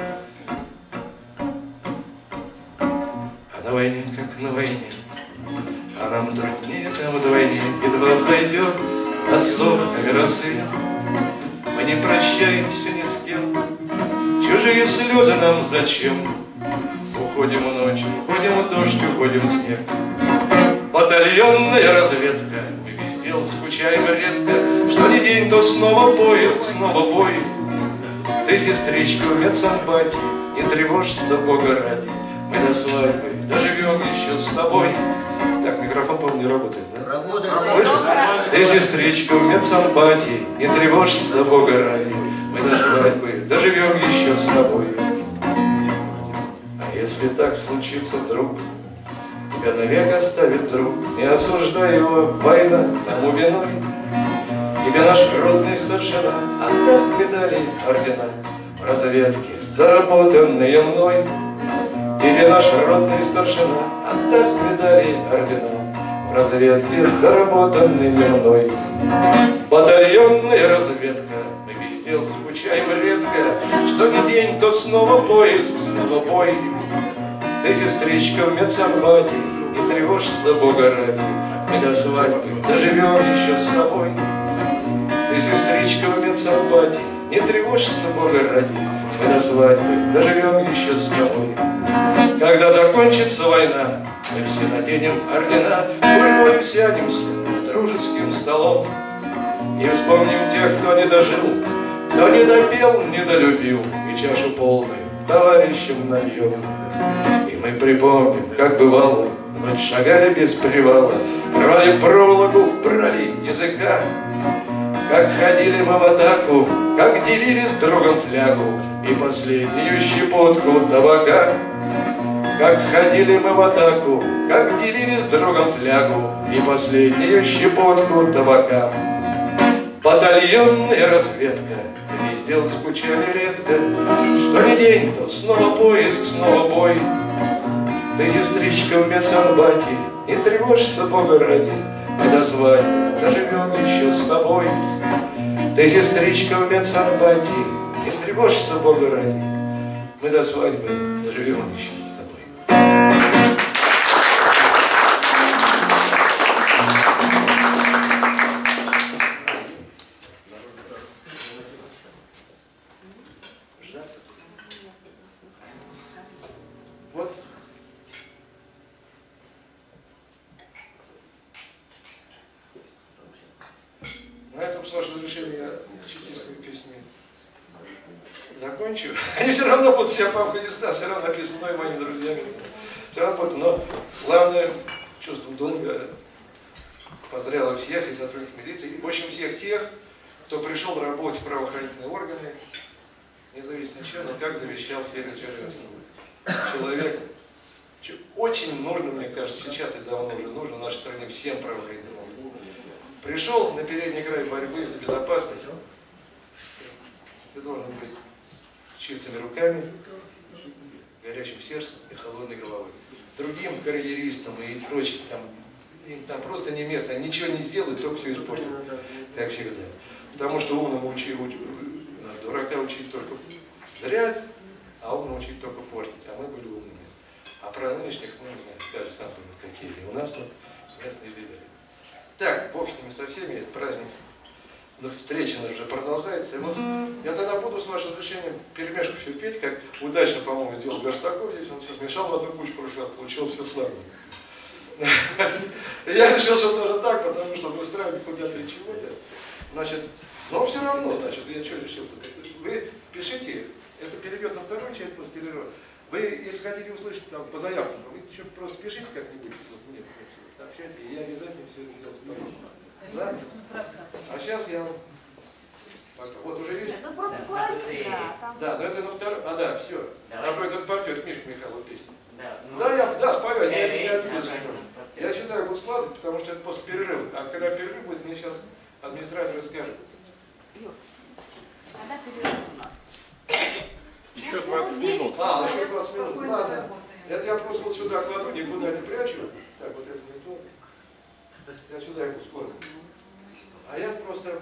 А на войне, как на войне, а нам труднее там вдвойне. Едва взойдет над сомками росы, мы не прощаемся ни с кем. Чужие слезы нам зачем? Уходим в ночь, уходим в дождь, уходим в снег. Батальонная разведка, мы без дел скучаем редко. Что ни день, то снова поезд, снова бой. Ты, сестричка, в медсанбате, не тревожься, Бога ради. Мы до свадьбы доживем еще с тобой. Так, микрофон, по-моему, не работает, да? Работает. Слышишь? Ты, сестричка, в медсанбате, не тревожься, Бога ради. Мы до свадьбы доживем еще с тобой. А если так случится вдруг, тебя навек оставит друг, не осуждай его, война тому виной. Тебе наш родный старшина отдаст медали, ордена в разведке, заработанные мной. Тебе наш родный старшина отдаст медали, ордена в разведке, заработанные мной. Батальонная разведка, мы везде скучаем редко, что ни день, то снова поиск, снова бой. Ты, сестричка, в медсанбате, не тревожься, Бога ради, мы до свадьбы доживем еще с тобой. Ты, сестричка, в медсанбате, не тревожься, Бога ради, мы до свадьбы доживем еще с тобой. Когда закончится война, мы все наденем ордена, гурьбою сядемся за дружеским столом и вспомним тех, кто не дожил, кто не допел, не долюбил, и чашу полную товарищам нальем. И мы припомним, как бывало, ночь шагали без привала, рвали проволоку, брали языка, как ходили мы в атаку, как делили с другом флягу и последнюю щепотку табака. Как ходили мы в атаку, как делили с другом флягу и последнюю щепотку табака. Батальонная разведка, везде скучали редко, что ни день, то снова поиск, снова бой. Ты, сестричка, в медсанбате, не тревожься, Бога ради, мы до свадьбы доживем еще с тобой. Ты, сестричка, в медсанбате, не тревожься, Бога ради, мы до свадьбы доживем еще с тобой. Вот. На этом, с вашего разрешения, я чекистскую песню закончу. Они все равно будут себя по Афганистану, все равно написано мной, моими друзьями. Все равно будут, но главное, чувством долга поздравляю всех и сотрудников милиции, и в общем всех тех, кто пришел работать в правоохранительные органы, независимо от чего, но как завещал Феликс Дзержинский. Человек очень нужно, мне кажется, сейчас и давно уже нужно в нашей стране всем правоохранительным органам. Пришел на передний край борьбы за безопасность, ты должен быть с чистыми руками, горячим сердцем и холодной головой. Другим карьеристам и прочим, там, им там просто не место, они ничего не сделают, только все испортят, как всегда. Потому что умному учить, дурака учить только зря, а умному учить только портить, а мы были умными. А про нынешних, ну, не знаю, даже сам думаю, какие у нас тут мест не видели. Так, бог с ними со всеми, этот праздник, но встреча уже продолжается. И вот я тогда буду, с вашим разрешением, перемешку все петь, как удачно, по-моему, сделал Горстаков здесь, он все смешал в одну кучу в прошлый раз, получилось все славно. Я решил, что тоже так, потому что выстраивать куда-то и чего-то. Значит, но все равно, значит, я что решил-то? Вы пишите, это перейдет на вторую часть после перерыва. Вы, если хотите услышать там по заявкам, вы еще просто пишите как-нибудь, вот мне сообщайте, и я обязательно все это сделаю. Да? А сейчас я... Вот уже есть? Это просто классика. Да, но это на второй... А, да, все. Напротив, этот партнер, это Мишка Михайлов песня. Да, ну, Да, я, да, спою, я не э, обидно. Я сюда буду складывать, потому что это после перерыва. А когда перерыв будет, мне сейчас администратор скажет. Когда перерыв у нас? Еще двадцать минут. А, еще двадцать минут. Ладно. Это я просто вот сюда кладу, никуда не прячу. Так, вот это не то. Я сюда его складываю. А я просто...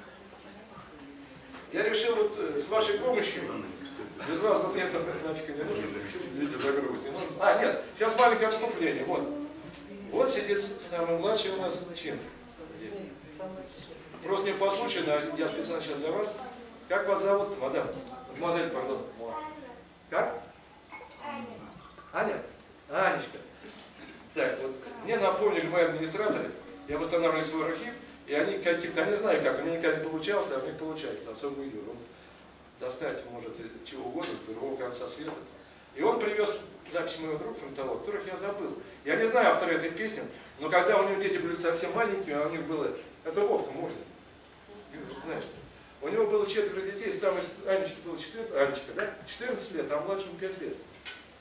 Я решил вот с вашей помощью, без вас вот это нафиг не нужно, видите, загрузить не нужно. А, нет, сейчас маленькое отступление. Вот. Вот сидит самый младший у нас чин. Просто мне по случаю, я специально сейчас для вас. Как вас зовут, мадам? Мадам, пардон. Как? Аня? Анечка. Так, вот мне напомнили мои администраторы, я восстанавливаю свой архив, и они каким-то, я не знаю как, у меня никогда не получалось, а у них получается, особо видео. Он достать может чего угодно с другого конца света. И он привез записи моего друга фронтового, которых я забыл. Я не знаю автора этой песни, но когда у него дети были совсем маленькими, а у них было, это Вовка Мурзин, знаешь, у него было четверо детей, там Анечке было четырнадцать, Анечка, да? четырнадцать лет, а младшему пять лет.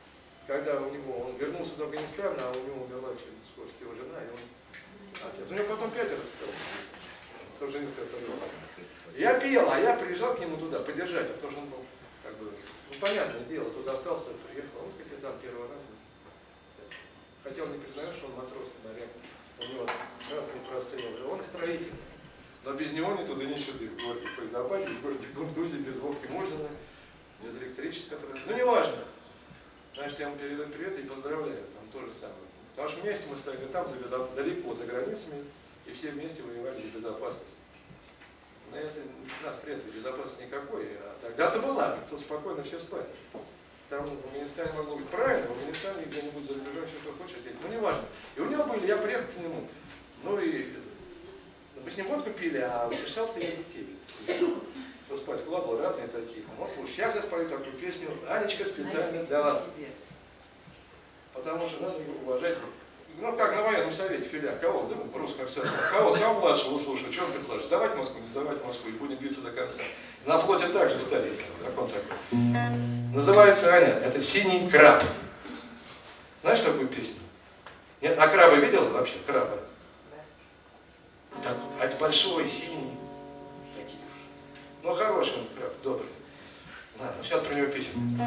когда у него, он вернулся из Афганистана, а у него умерла через скорость его жена, и он отец. У него потом пятеро стало. Кто женился, который... Я пел, а я приезжал к нему туда поддержать, потому что он был, как бы, ну, понятное дело, туда остался, приехал, он капитан первого раза. Хотя он не признает, что он матрос, моряк. У него раз не прострел, он строитель. Но без него ни туда, ни сюда. В городе Файзабаде, в городе Кундузе, без Вовки Мурзина, без электричества, которое... Ну, не важно. Значит, я ему передаю привет и поздравляю, там то же самое. Потому что вместе мы стояли там, за безо... далеко за границами, и все вместе воевали за безопасность. На это нас при этом безопасности никакой, а тогда-то была, тут спокойно все спали. Там в Афганистане могло быть правильно, в Афганистане где-нибудь за рубежом все, что хочешь, ну не важно. И у него были, я приехал к нему, ну и мы с ним водку пили, а утешал-то я не тебе. Что спать вкладывал, разные такие. Он, слушай, сейчас я спою такую песню, Анечка, специально для вас. Потому что надо уважать. Ну, как на военном совете, филя, кого, да, в русском офицере, кого, самого младшего слушаю, что он предложит, сдавать Москву, не сдавать Москву, и будем биться до конца. На флоте также, кстати, как он такой. Называется Аня, это «Синий краб». Знаешь такую песню? Нет? А краба видел вообще, краба? Так, а это большой, синий, такие уж. Ну, хороший он краб, добрый. Ладно, сейчас про него песня.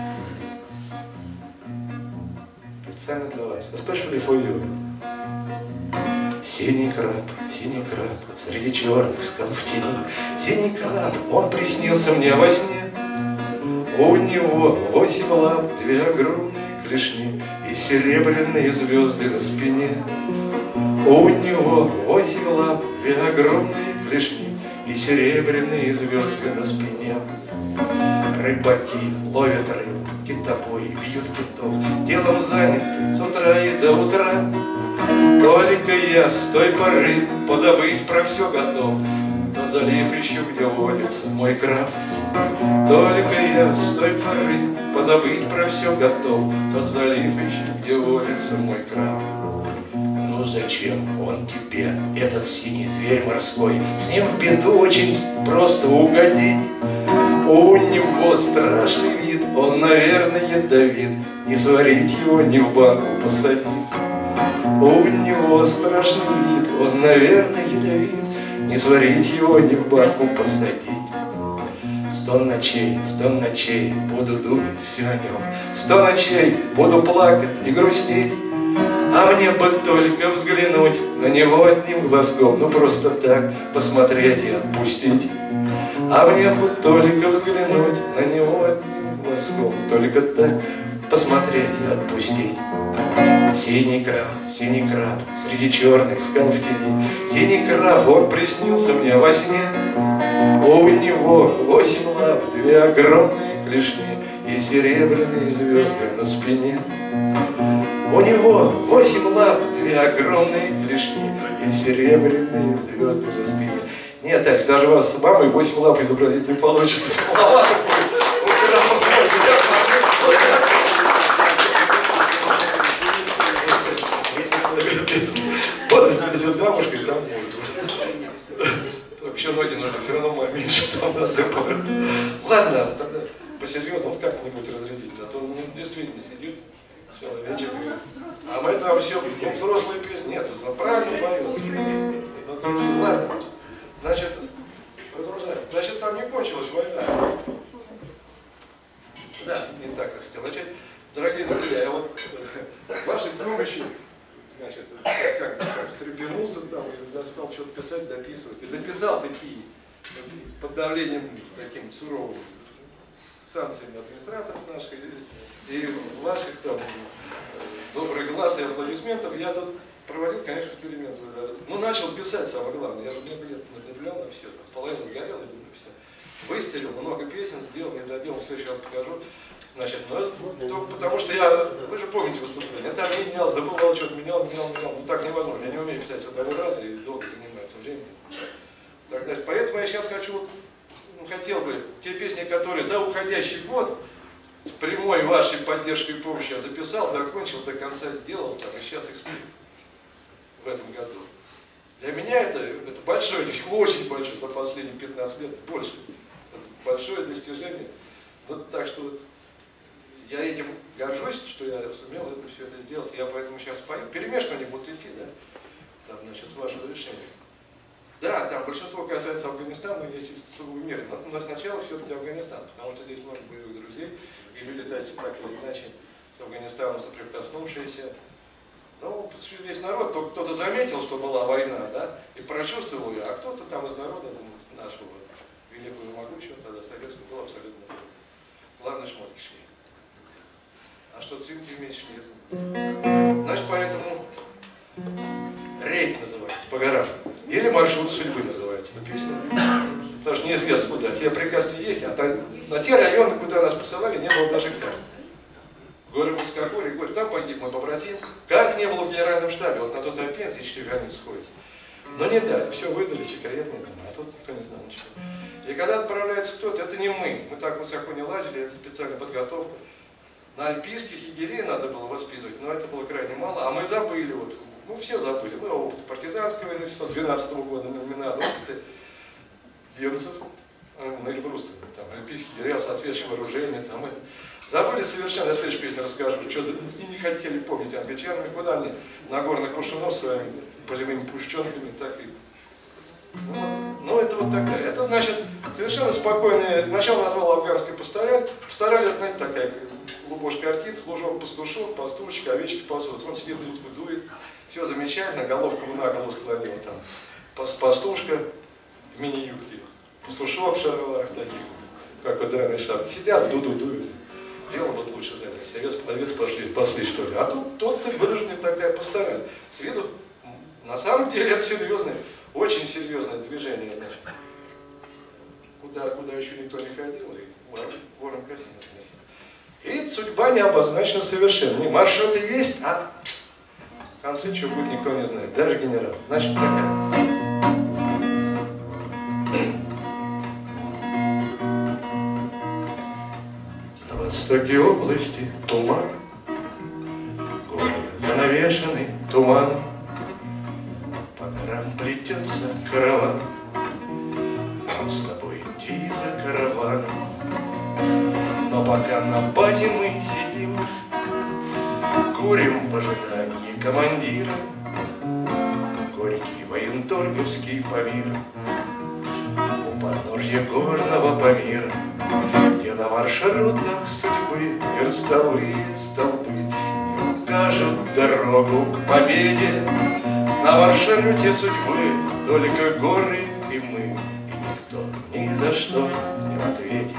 Специально для вас. Especially for you. Синий краб, синий краб, среди черных скал в тени. Синий краб, он приснился мне во сне. У него восемь лап, две огромные клешни и серебряные звезды на спине. У него восемь лап, две огромные клешни и серебряные звезды на спине. Рыбаки ловят рыбу, китобои бьют китов, делом заняты с утра и до утра. Только я с той поры позабыть про все готов. Тот залив ищу, где водится мой краб. Только я с той поры позабыть про все готов. Тот залив ищу, где водится мой краб. Ну зачем он тебе, этот синий зверь морской? С ним в беду очень просто угодить. У него страшный вид, он, наверное, ядовит. Не сварить его, ни в банку посадить. У него страшный вид, он, наверное, ядовит. Не сварить его, ни в банку посадить. Сто ночей, сто ночей буду думать все о нем. Сто ночей буду плакать и грустить. А мне бы только взглянуть на него одним глазком. Ну просто так посмотреть и отпустить. А мне бы только взглянуть на него одним глазком. Только так посмотреть и отпустить. Синий краб, синий краб, среди черных скал в тени. Синий краб, он приснился мне во сне. У него восемь лап, две огромные клешни и серебряные звезды на спине. У него восемь лап, две огромные клешни и серебряные звезды на спине. Нет, так, даже у вас с мамой восемь лап изобразить не получится. Вот, если с бабушкой, там может. Вообще ноги нужны, все равно маме меньше, там надо пары. Ладно, тогда по-серьезному вот как-нибудь разрядить. А то он действительно сидит человечек. А мы там все, ну, взрослые песни. Нет, ну правильно поет. Ну, ладно. Значит, продолжаем. Значит, там не кончилась война. Да, не так, как хотел начать. Дорогие друзья, я вот вашей помощи, значит, как, как встрепенулся там, и стал что-то писать, дописывать. И дописал такие, под давлением таким суровым, санкциями администраторов наших, и ваших там добрых глаз и аплодисментов. Я тут проводил, конечно, эксперимент. Ну, начал писать, самое главное. Я же много лет наблюдал на все. Половина сгорела, и думаю, все. Выставил, много песен сделал, не доделал, в следующий раз покажу. Значит, ну, то, потому что я, вы же помните выступление, я там менял, забывал, что-то менял, менял, менял. Ну, так невозможно, я не умею писать с одного раза и долго занимается временем. Так, значит, поэтому я сейчас хочу, ну, хотел бы, те песни, которые за уходящий год, с прямой вашей поддержкой и помощью я записал, закончил, до конца сделал, там, и сейчас эксперимент в этом году. Для меня это, это большое, это очень большое, за последние пятнадцать лет, больше. Это большое достижение. Вот так что вот, я этим горжусь, что я сумел это все это сделать. Я поэтому сейчас пою. Перемешку они будут идти, да? Там, значит, с вашего решения. Да, там большинство касается Афганистана, но есть и целый мир. Но сначала все-таки Афганистан, потому что здесь много боевых друзей, и люди так или иначе с Афганистаном соприкоснувшиеся. Ну, весь народ, кто-то заметил, что была война, да, и прочувствовал ее, а кто-то там из народа нашего великого и могучего, тогда советского, был абсолютно. Ладно, шмотки шли. А что цинки меньше нет. Значит, поэтому рейд называется по горам. Или маршрут судьбы называется эта песня. Потому что неизвестно куда. Те приказы есть, а там, на те районы, куда нас посылали, не было даже карт. Горы Высокогорье, горы, там погиб мой побратим. Карт не было в генеральном штабе, вот на тот объект, где четыре границы сходятся. Но не дали, все выдали, секретные дома, а тут никто не знал ничего. И когда отправляется кто-то, это не мы, мы так высоко не лазили, это специальная подготовка. На альпийских егерей надо было воспитывать, но это было крайне мало, а мы забыли, вот, ну все забыли, мы опыт партизанской войны двенадцатого года, номинально, опыты немцев, на Эльбрусте, там, альпийские егеря, соответствующее вооружение, там, это. Забыли совершенно, я следующую песню расскажу, что за... и не хотели помнить англичанами, куда они на горных кушунов своими полевыми пушченками, так и... Ну, ну, это вот такая, это значит совершенно спокойная, сначала назвал афганской пастораль, пастораль, это, знаете, такая, лубошка артит, флужок, пастушок, пастушек, овечки пасут, он сидит, дудку дует, все замечательно, головку на голову склонил, там, пастушка в мини-юбке, пастушок в шароварах таких, как в драной шапке, сидят, в дуду дуют. Дело бы лучше занялись, овец половец пошли, пошли что ли. А тут тот-то вынужденная такая пастораль. С виду, на самом деле, это серьезное, очень серьезное движение. Значит. Куда, куда еще никто не ходил, и вором красиво носил. И судьба не обозначена совершенно. Не, маршруты есть, а в конце что будет, никто не знает. Даже генерал. Значит, такая. В востоке области туман, горы занавешены туманом, по горам плетется караван, нам с тобой идти за караваном. Но пока на базе мы сидим, курим в ожидании командира, горький военторговский Памир, у подножья горного Памира, где на маршрутах судьбы верстовые столбы не укажут дорогу к победе. На маршруте судьбы только горы и мы, и никто ни за что не в ответе.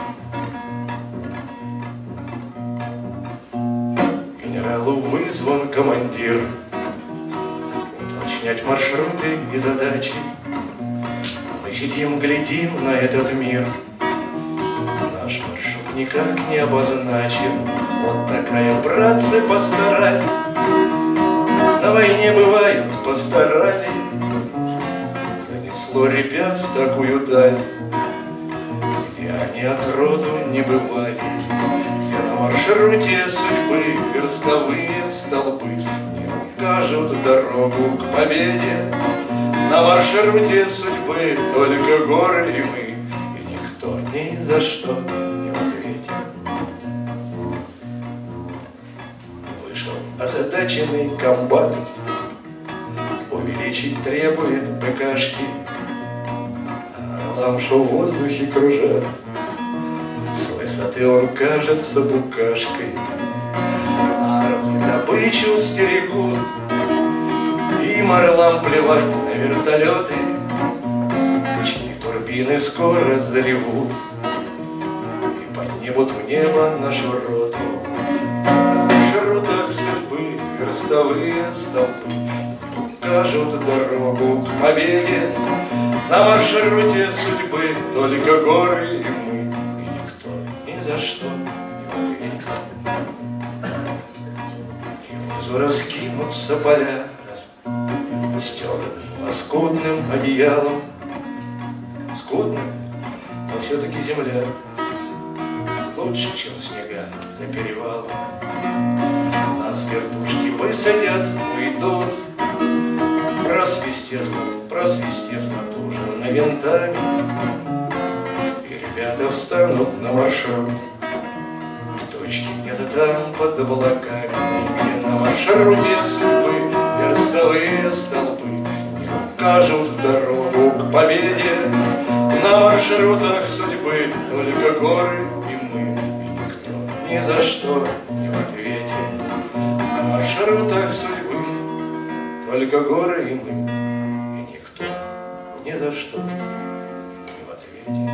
Генералу вызван командир уточнять маршруты и задачи. Мы сидим, глядим на этот мир. Наш маршрут никак не обозначен. Вот такая, братцы, пастораль. На войне бывают пасторали. Занесло ребят в такую даль, где они отроду не бывали, где на маршруте судьбы верстовые столбы не укажут дорогу к победе. На маршруте судьбы только горы и мы, и никто ни за что не в ответе. Вышел озадаченный комбат, увеличить требует БКшки, а орлам, шо в воздухе кружат, с высоты он кажется букашкой. Армии добычу стерегут, им орлам плевать на вертолеты, печные турбины скоро заревут и поднимут в небо нашу роту. На маршрутах судьбы верстовые столбы укажут дорогу к победе. На маршруте судьбы только горы и мы, и никто ни за что не в ответе. И внизу раскинутся поля, стеганым, лоскутным одеялом. Скудно, но все-таки земля лучше, чем снега за перевалом. Нас вертушки высадят, уйдут, просвистев над, просвистев натуженно винтами, и ребята встанут на маршрут к точке где-то там под облаками, где на маршруте судьбы верстовые столбы не укажут дорогу к победе. На маршрутах судьбы только горы и мы, и никто ни за что не в ответе. На маршрутах судьбы только горы и мы, и никто ни за что не в ответе.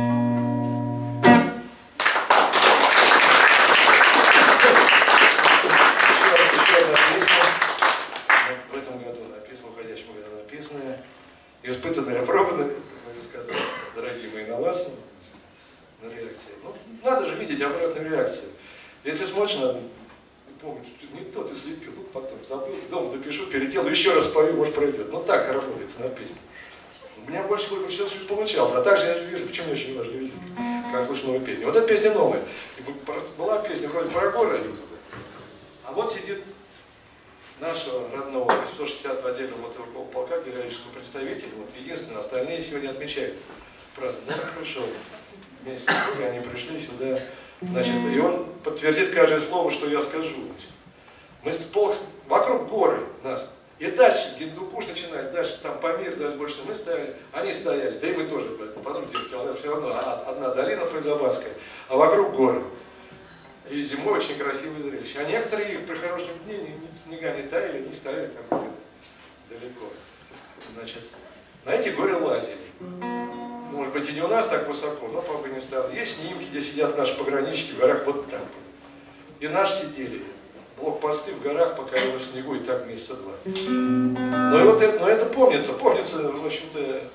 Испытанные, опробованные, как вы сказали, дорогие мои, на вас, на реакции. Ну, надо же видеть обратную реакцию. Если смотришь на, не помню, не то ты слепил, ну потом забыл, дома допишу, переделаю, еще раз пою, может пройдет. Ну так работает на песню. У меня больше сейчас получалось, а также я же вижу, почему мне очень важно видеть, как слушать новые песни. Вот эта песня новая. Была песня вроде про горы, а вот сидит нашего родного восемьсот шестидесятого отдельного мотового полка героического представителя, вот единственное, остальные сегодня отмечают. Правда, ну хорошо, вместе с другом они пришли сюда, значит, и он подтвердит каждое слово, что я скажу. Значит. Мы полк, вокруг горы нас, и дальше, Гиндукуш начинает, дальше там Памир, дальше больше, мы стояли, они стояли, да и мы тоже, потом десять километров, все равно одна долина Файзабадская, а вокруг горы. И зимой очень красивое зрелище. А некоторые при хорошем дне ни, ни снега не таяли, не стояли там где-то далеко. Значит, на эти горы лазили. Может быть и не у нас так высоко, но по Афганистану. Есть снимки, где сидят наши пограничники в горах вот так вот. И наши сидели. Блокпосты в горах покорили в снегу и так месяца два. Но, и вот это, но это помнится, помнится, в общем-то,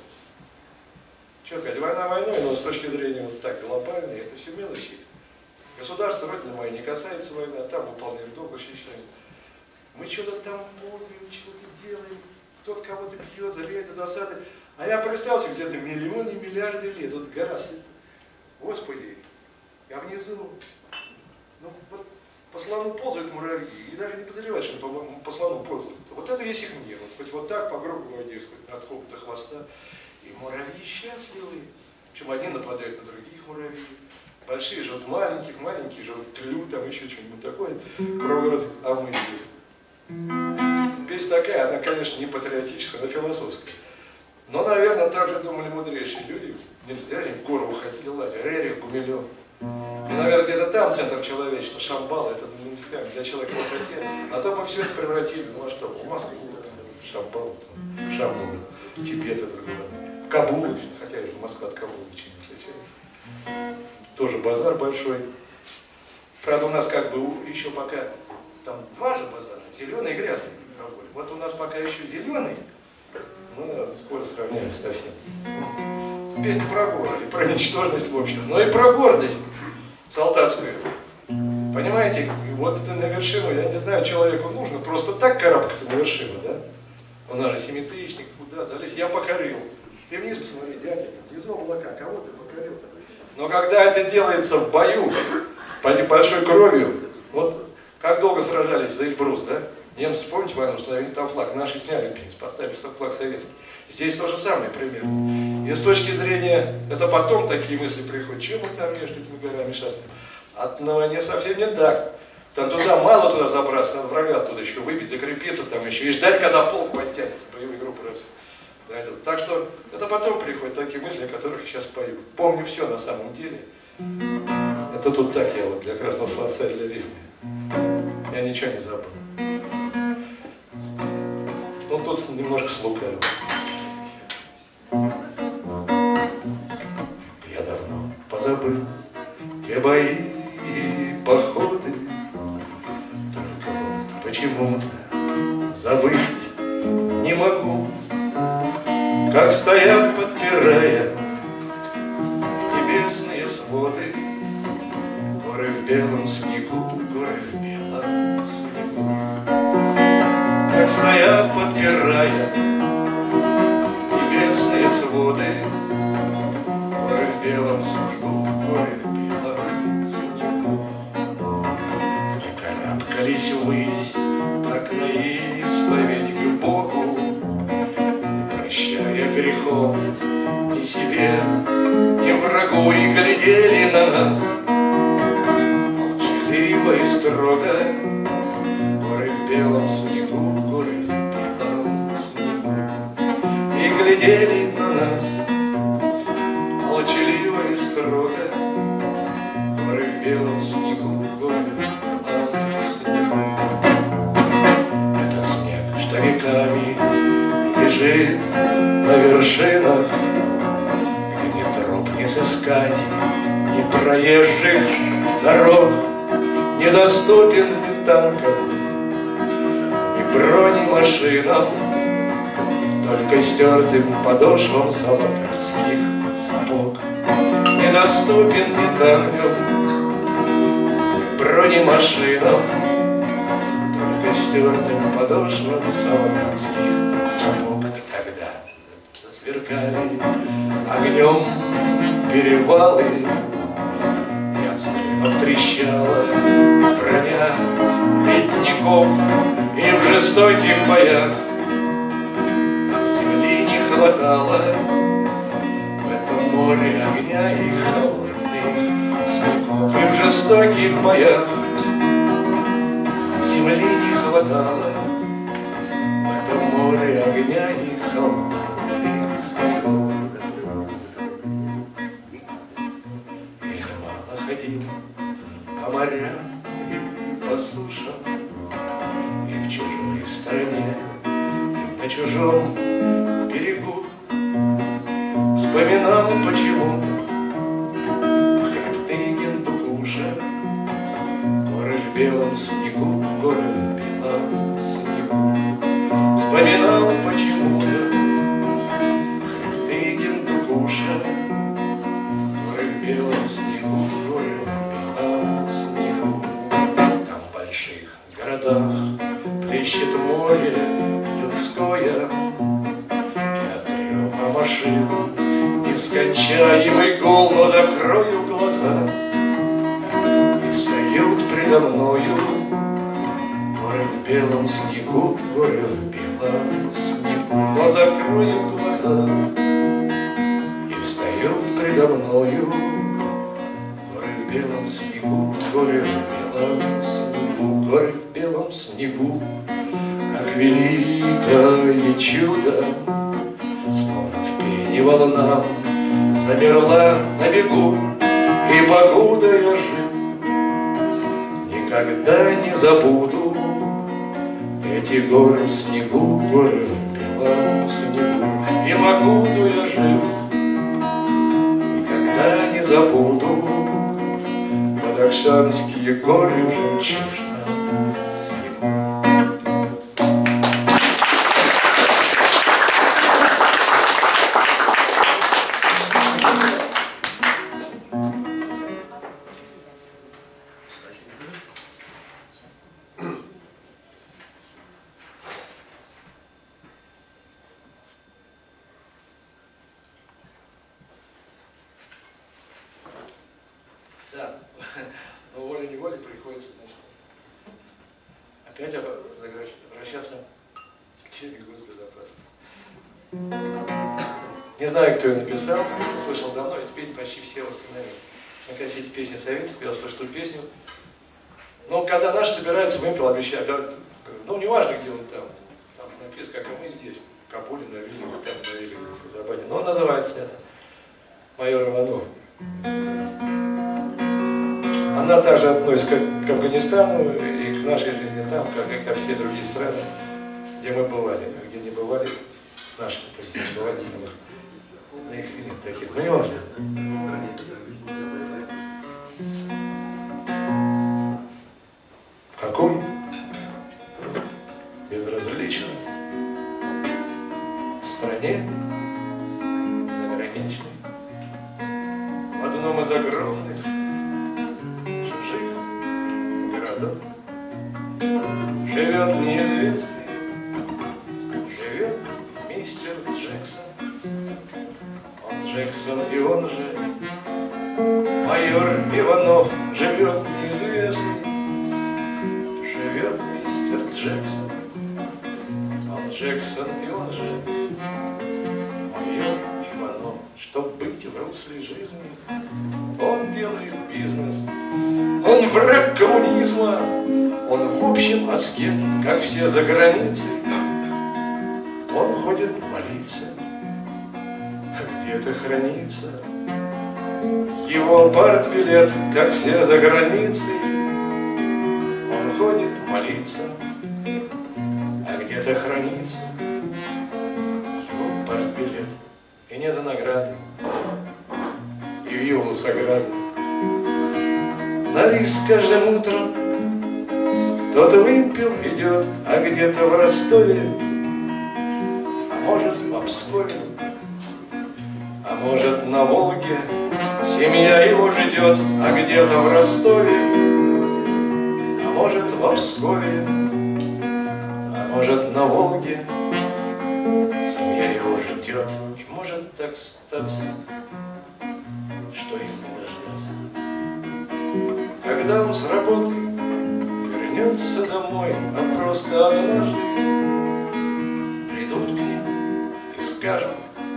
что сказать, война войной, но с точки зрения вот так глобальной, это все мелочи. Государство, родина моя, не касается войны, а там выполняем долг, защищаем. Мы что-то там ползаем, что-то делаем, кто-то кого-то бьет, рейды, засады. А я представил себе, где-то миллионы, миллиарды лет, вот гора сидит. Господи, а внизу, ну, вот по слону ползают муравьи, и даже не подозревают, что по, по слону ползают. Вот это весь их мир, вот хоть вот так, по грубой воде, хоть от хобота до хвоста. И муравьи счастливые, причем одни нападают на других муравьев. Большие живут маленьких, маленькие живут тлю, там еще что-нибудь такое, кругом, а мы здесь. Песня такая, она, конечно, не патриотическая, но философская. Но, наверное, так же думали мудрейшие люди. Нельзя же в гору уходили, лазить. Рерих, Гумилев. И, наверное, где-то там центр человечества, Шамбал, это для человека в высоте. А то мы все это превратили, ну а что, в Москву, Шамбал, там, Шамбал, Тибет, это было. Кабул, хотя и Москва от Кабула ничем не отличается. Тоже базар большой. Правда, у нас как бы еще пока, там два же базара, зеленый и грязный. Вот у нас пока еще зеленый, мы скоро сравняем совсем. Песня про горы, и про ничтожность в общем, но и про гордость солдатскую. Понимаете, вот это на вершину, я не знаю, человеку нужно просто так карабкаться на вершину, да? У нас же семитысячник, куда залезть, я покорил. Ты вниз посмотри, дядя, там внизу облака, кого ты покорил? Но когда это делается в бою, под большой кровью, вот как долго сражались за Эльбрус, да? Немцы, помните войну, установили там флаг, наши сняли пенс, поставили флаг советский. Здесь то же самое примерно. И с точки зрения, это потом такие мысли приходят, что мы там между этими горами шастаем? А на войне совсем не так. Там туда мало туда забраться, надо врага оттуда еще выбить, закрепиться там еще и ждать, когда полк подтянется, боевые группы дойдут. Так что это потом приходят такие мысли, о которых я сейчас пою. Помню все на самом деле. Это тут так я вот для красного словца для рифма. Я ничего не забыл. Ну тут немножко слукаю. Я давно позабыл те бои и походы, только вот почему-то забыть не могу, как стоят, подпирая небесные своды, горы в белом снегу, горы в белом снегу, как стоят, подпирая небесные своды, горы в белом снегу, горы в белом снегу. Мы карабкались ввысь, как на исповедь к Богу, не прощая грехов ни себе, ни врагу, и глядели на нас молчаливо и строго, горы в белом снегу, горы в белом снегу. И глядели на нас молчаливо и строго, горы в белом снегу, горы в белом снегу. Это снег, что веками лежит на вершинах, где ни троп не сыскать, ни проезжих дорог, недоступен ни танкам, ни бронемашинам, только стертым подошвам солдатских сапог. Недоступен ни танкам, ни бронемашинам, только стертым подошвам солдатских сапог. И тогда засверкали огнем перевалы, и от взрывов трещала броня ледников, и в жестоких боях нам земли не хватало в этом море огня и холодных снегов. И в жестоких боях нам земли не хватало в этом море огня и холодных снегов. Я немало ходил по морям и по сушам, и в чужой стране, и на чужом берегу вспоминал почему-то хребты Гиндукуша, горы в белом снегу, горы в белом снегу. Вспоминал почему-то хребты Гиндукуша, горы в белом снегу, горы в белом снегу. Там в больших городах плещет море людское, и от рева машин нескончаемый гул, но закрою глаза, и встают предо мною горы в белом снегу, горы в белом снегу. Но закрою глаза, и встают предо мною горы в белом снегу, горы в белом снегу, горы в белом снегу. Как великое чудо, словно в пене волнам, замерла на бегу, и покуда я жив, никогда не забуду эти горы в снегу, горы в белом снегу. И покуда я жив, никогда не забуду Бадахшанские горы в жемчужном снегу. Да, но волей-неволей приходится, значит, опять возвращаться к теме госбезопасности. Не знаю, кто ее написал, услышал давно, эти песни почти все восстановили. На кассете «Песни Советов» я услышал эту песню. Но когда наши собираются, мы обещали, ну не важно, где он там, там написано, как и мы здесь, в Кабуле, на Вилле, там на Вилле, в Фазабаде. Но он называется это «Майор Иванов». Она также относится как к Афганистану и к нашей жизни там, как и ко все другие страны, где мы бывали, а где не бывали наши, где не бывали, на их нет таких, ну не важно. В какой безразличной стране заграничной, в одном из огромных чужих городов живет неизвестный, живет мистер Джексон. Он Джексон, и он же майор Иванов. Живет неизвестный, живет мистер Джексон. Он Джексон, и он же майор Иванов. Чтоб быть в русле жизни. Он делает бизнес, он враг коммунизма, он в общем аскет, как все за границей. Он ходит молиться, а где-то хранится его партбилет, как все за границей. Он ходит молиться, а где-то хранится его партбилет. И не за награды, и виллу с ограды. На риск каждым утром тот вымпел идет, а где-то в Ростове, а может в Пскове, а может на Волге семья его ждет, а где-то в Ростове, а может в Пскове, а может на Волге семья его ждет. И может так статься, что им не дождаться. Когда он с работы вернется домой, а просто однажды придут к ним и скажут: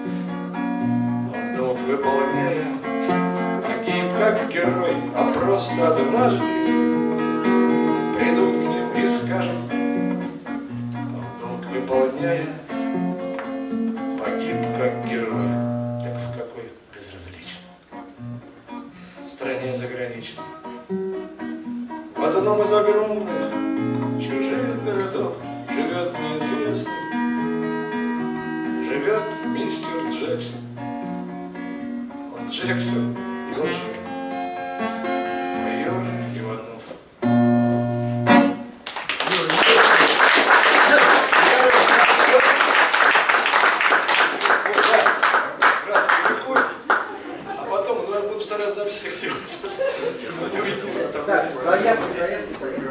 он долг выполняя, погиб как герой, а просто однажды придут к ним и скажут: он долг выполняя, погиб как герой. Так в какой безразличной стране заграничной, в одном из огромных чужих городов живет неизвестный, живет мистер Джексон. Он Джексон и он же майор Иванов. А потом буду стараться за всех сил. Так, заявку, заявку, заявку.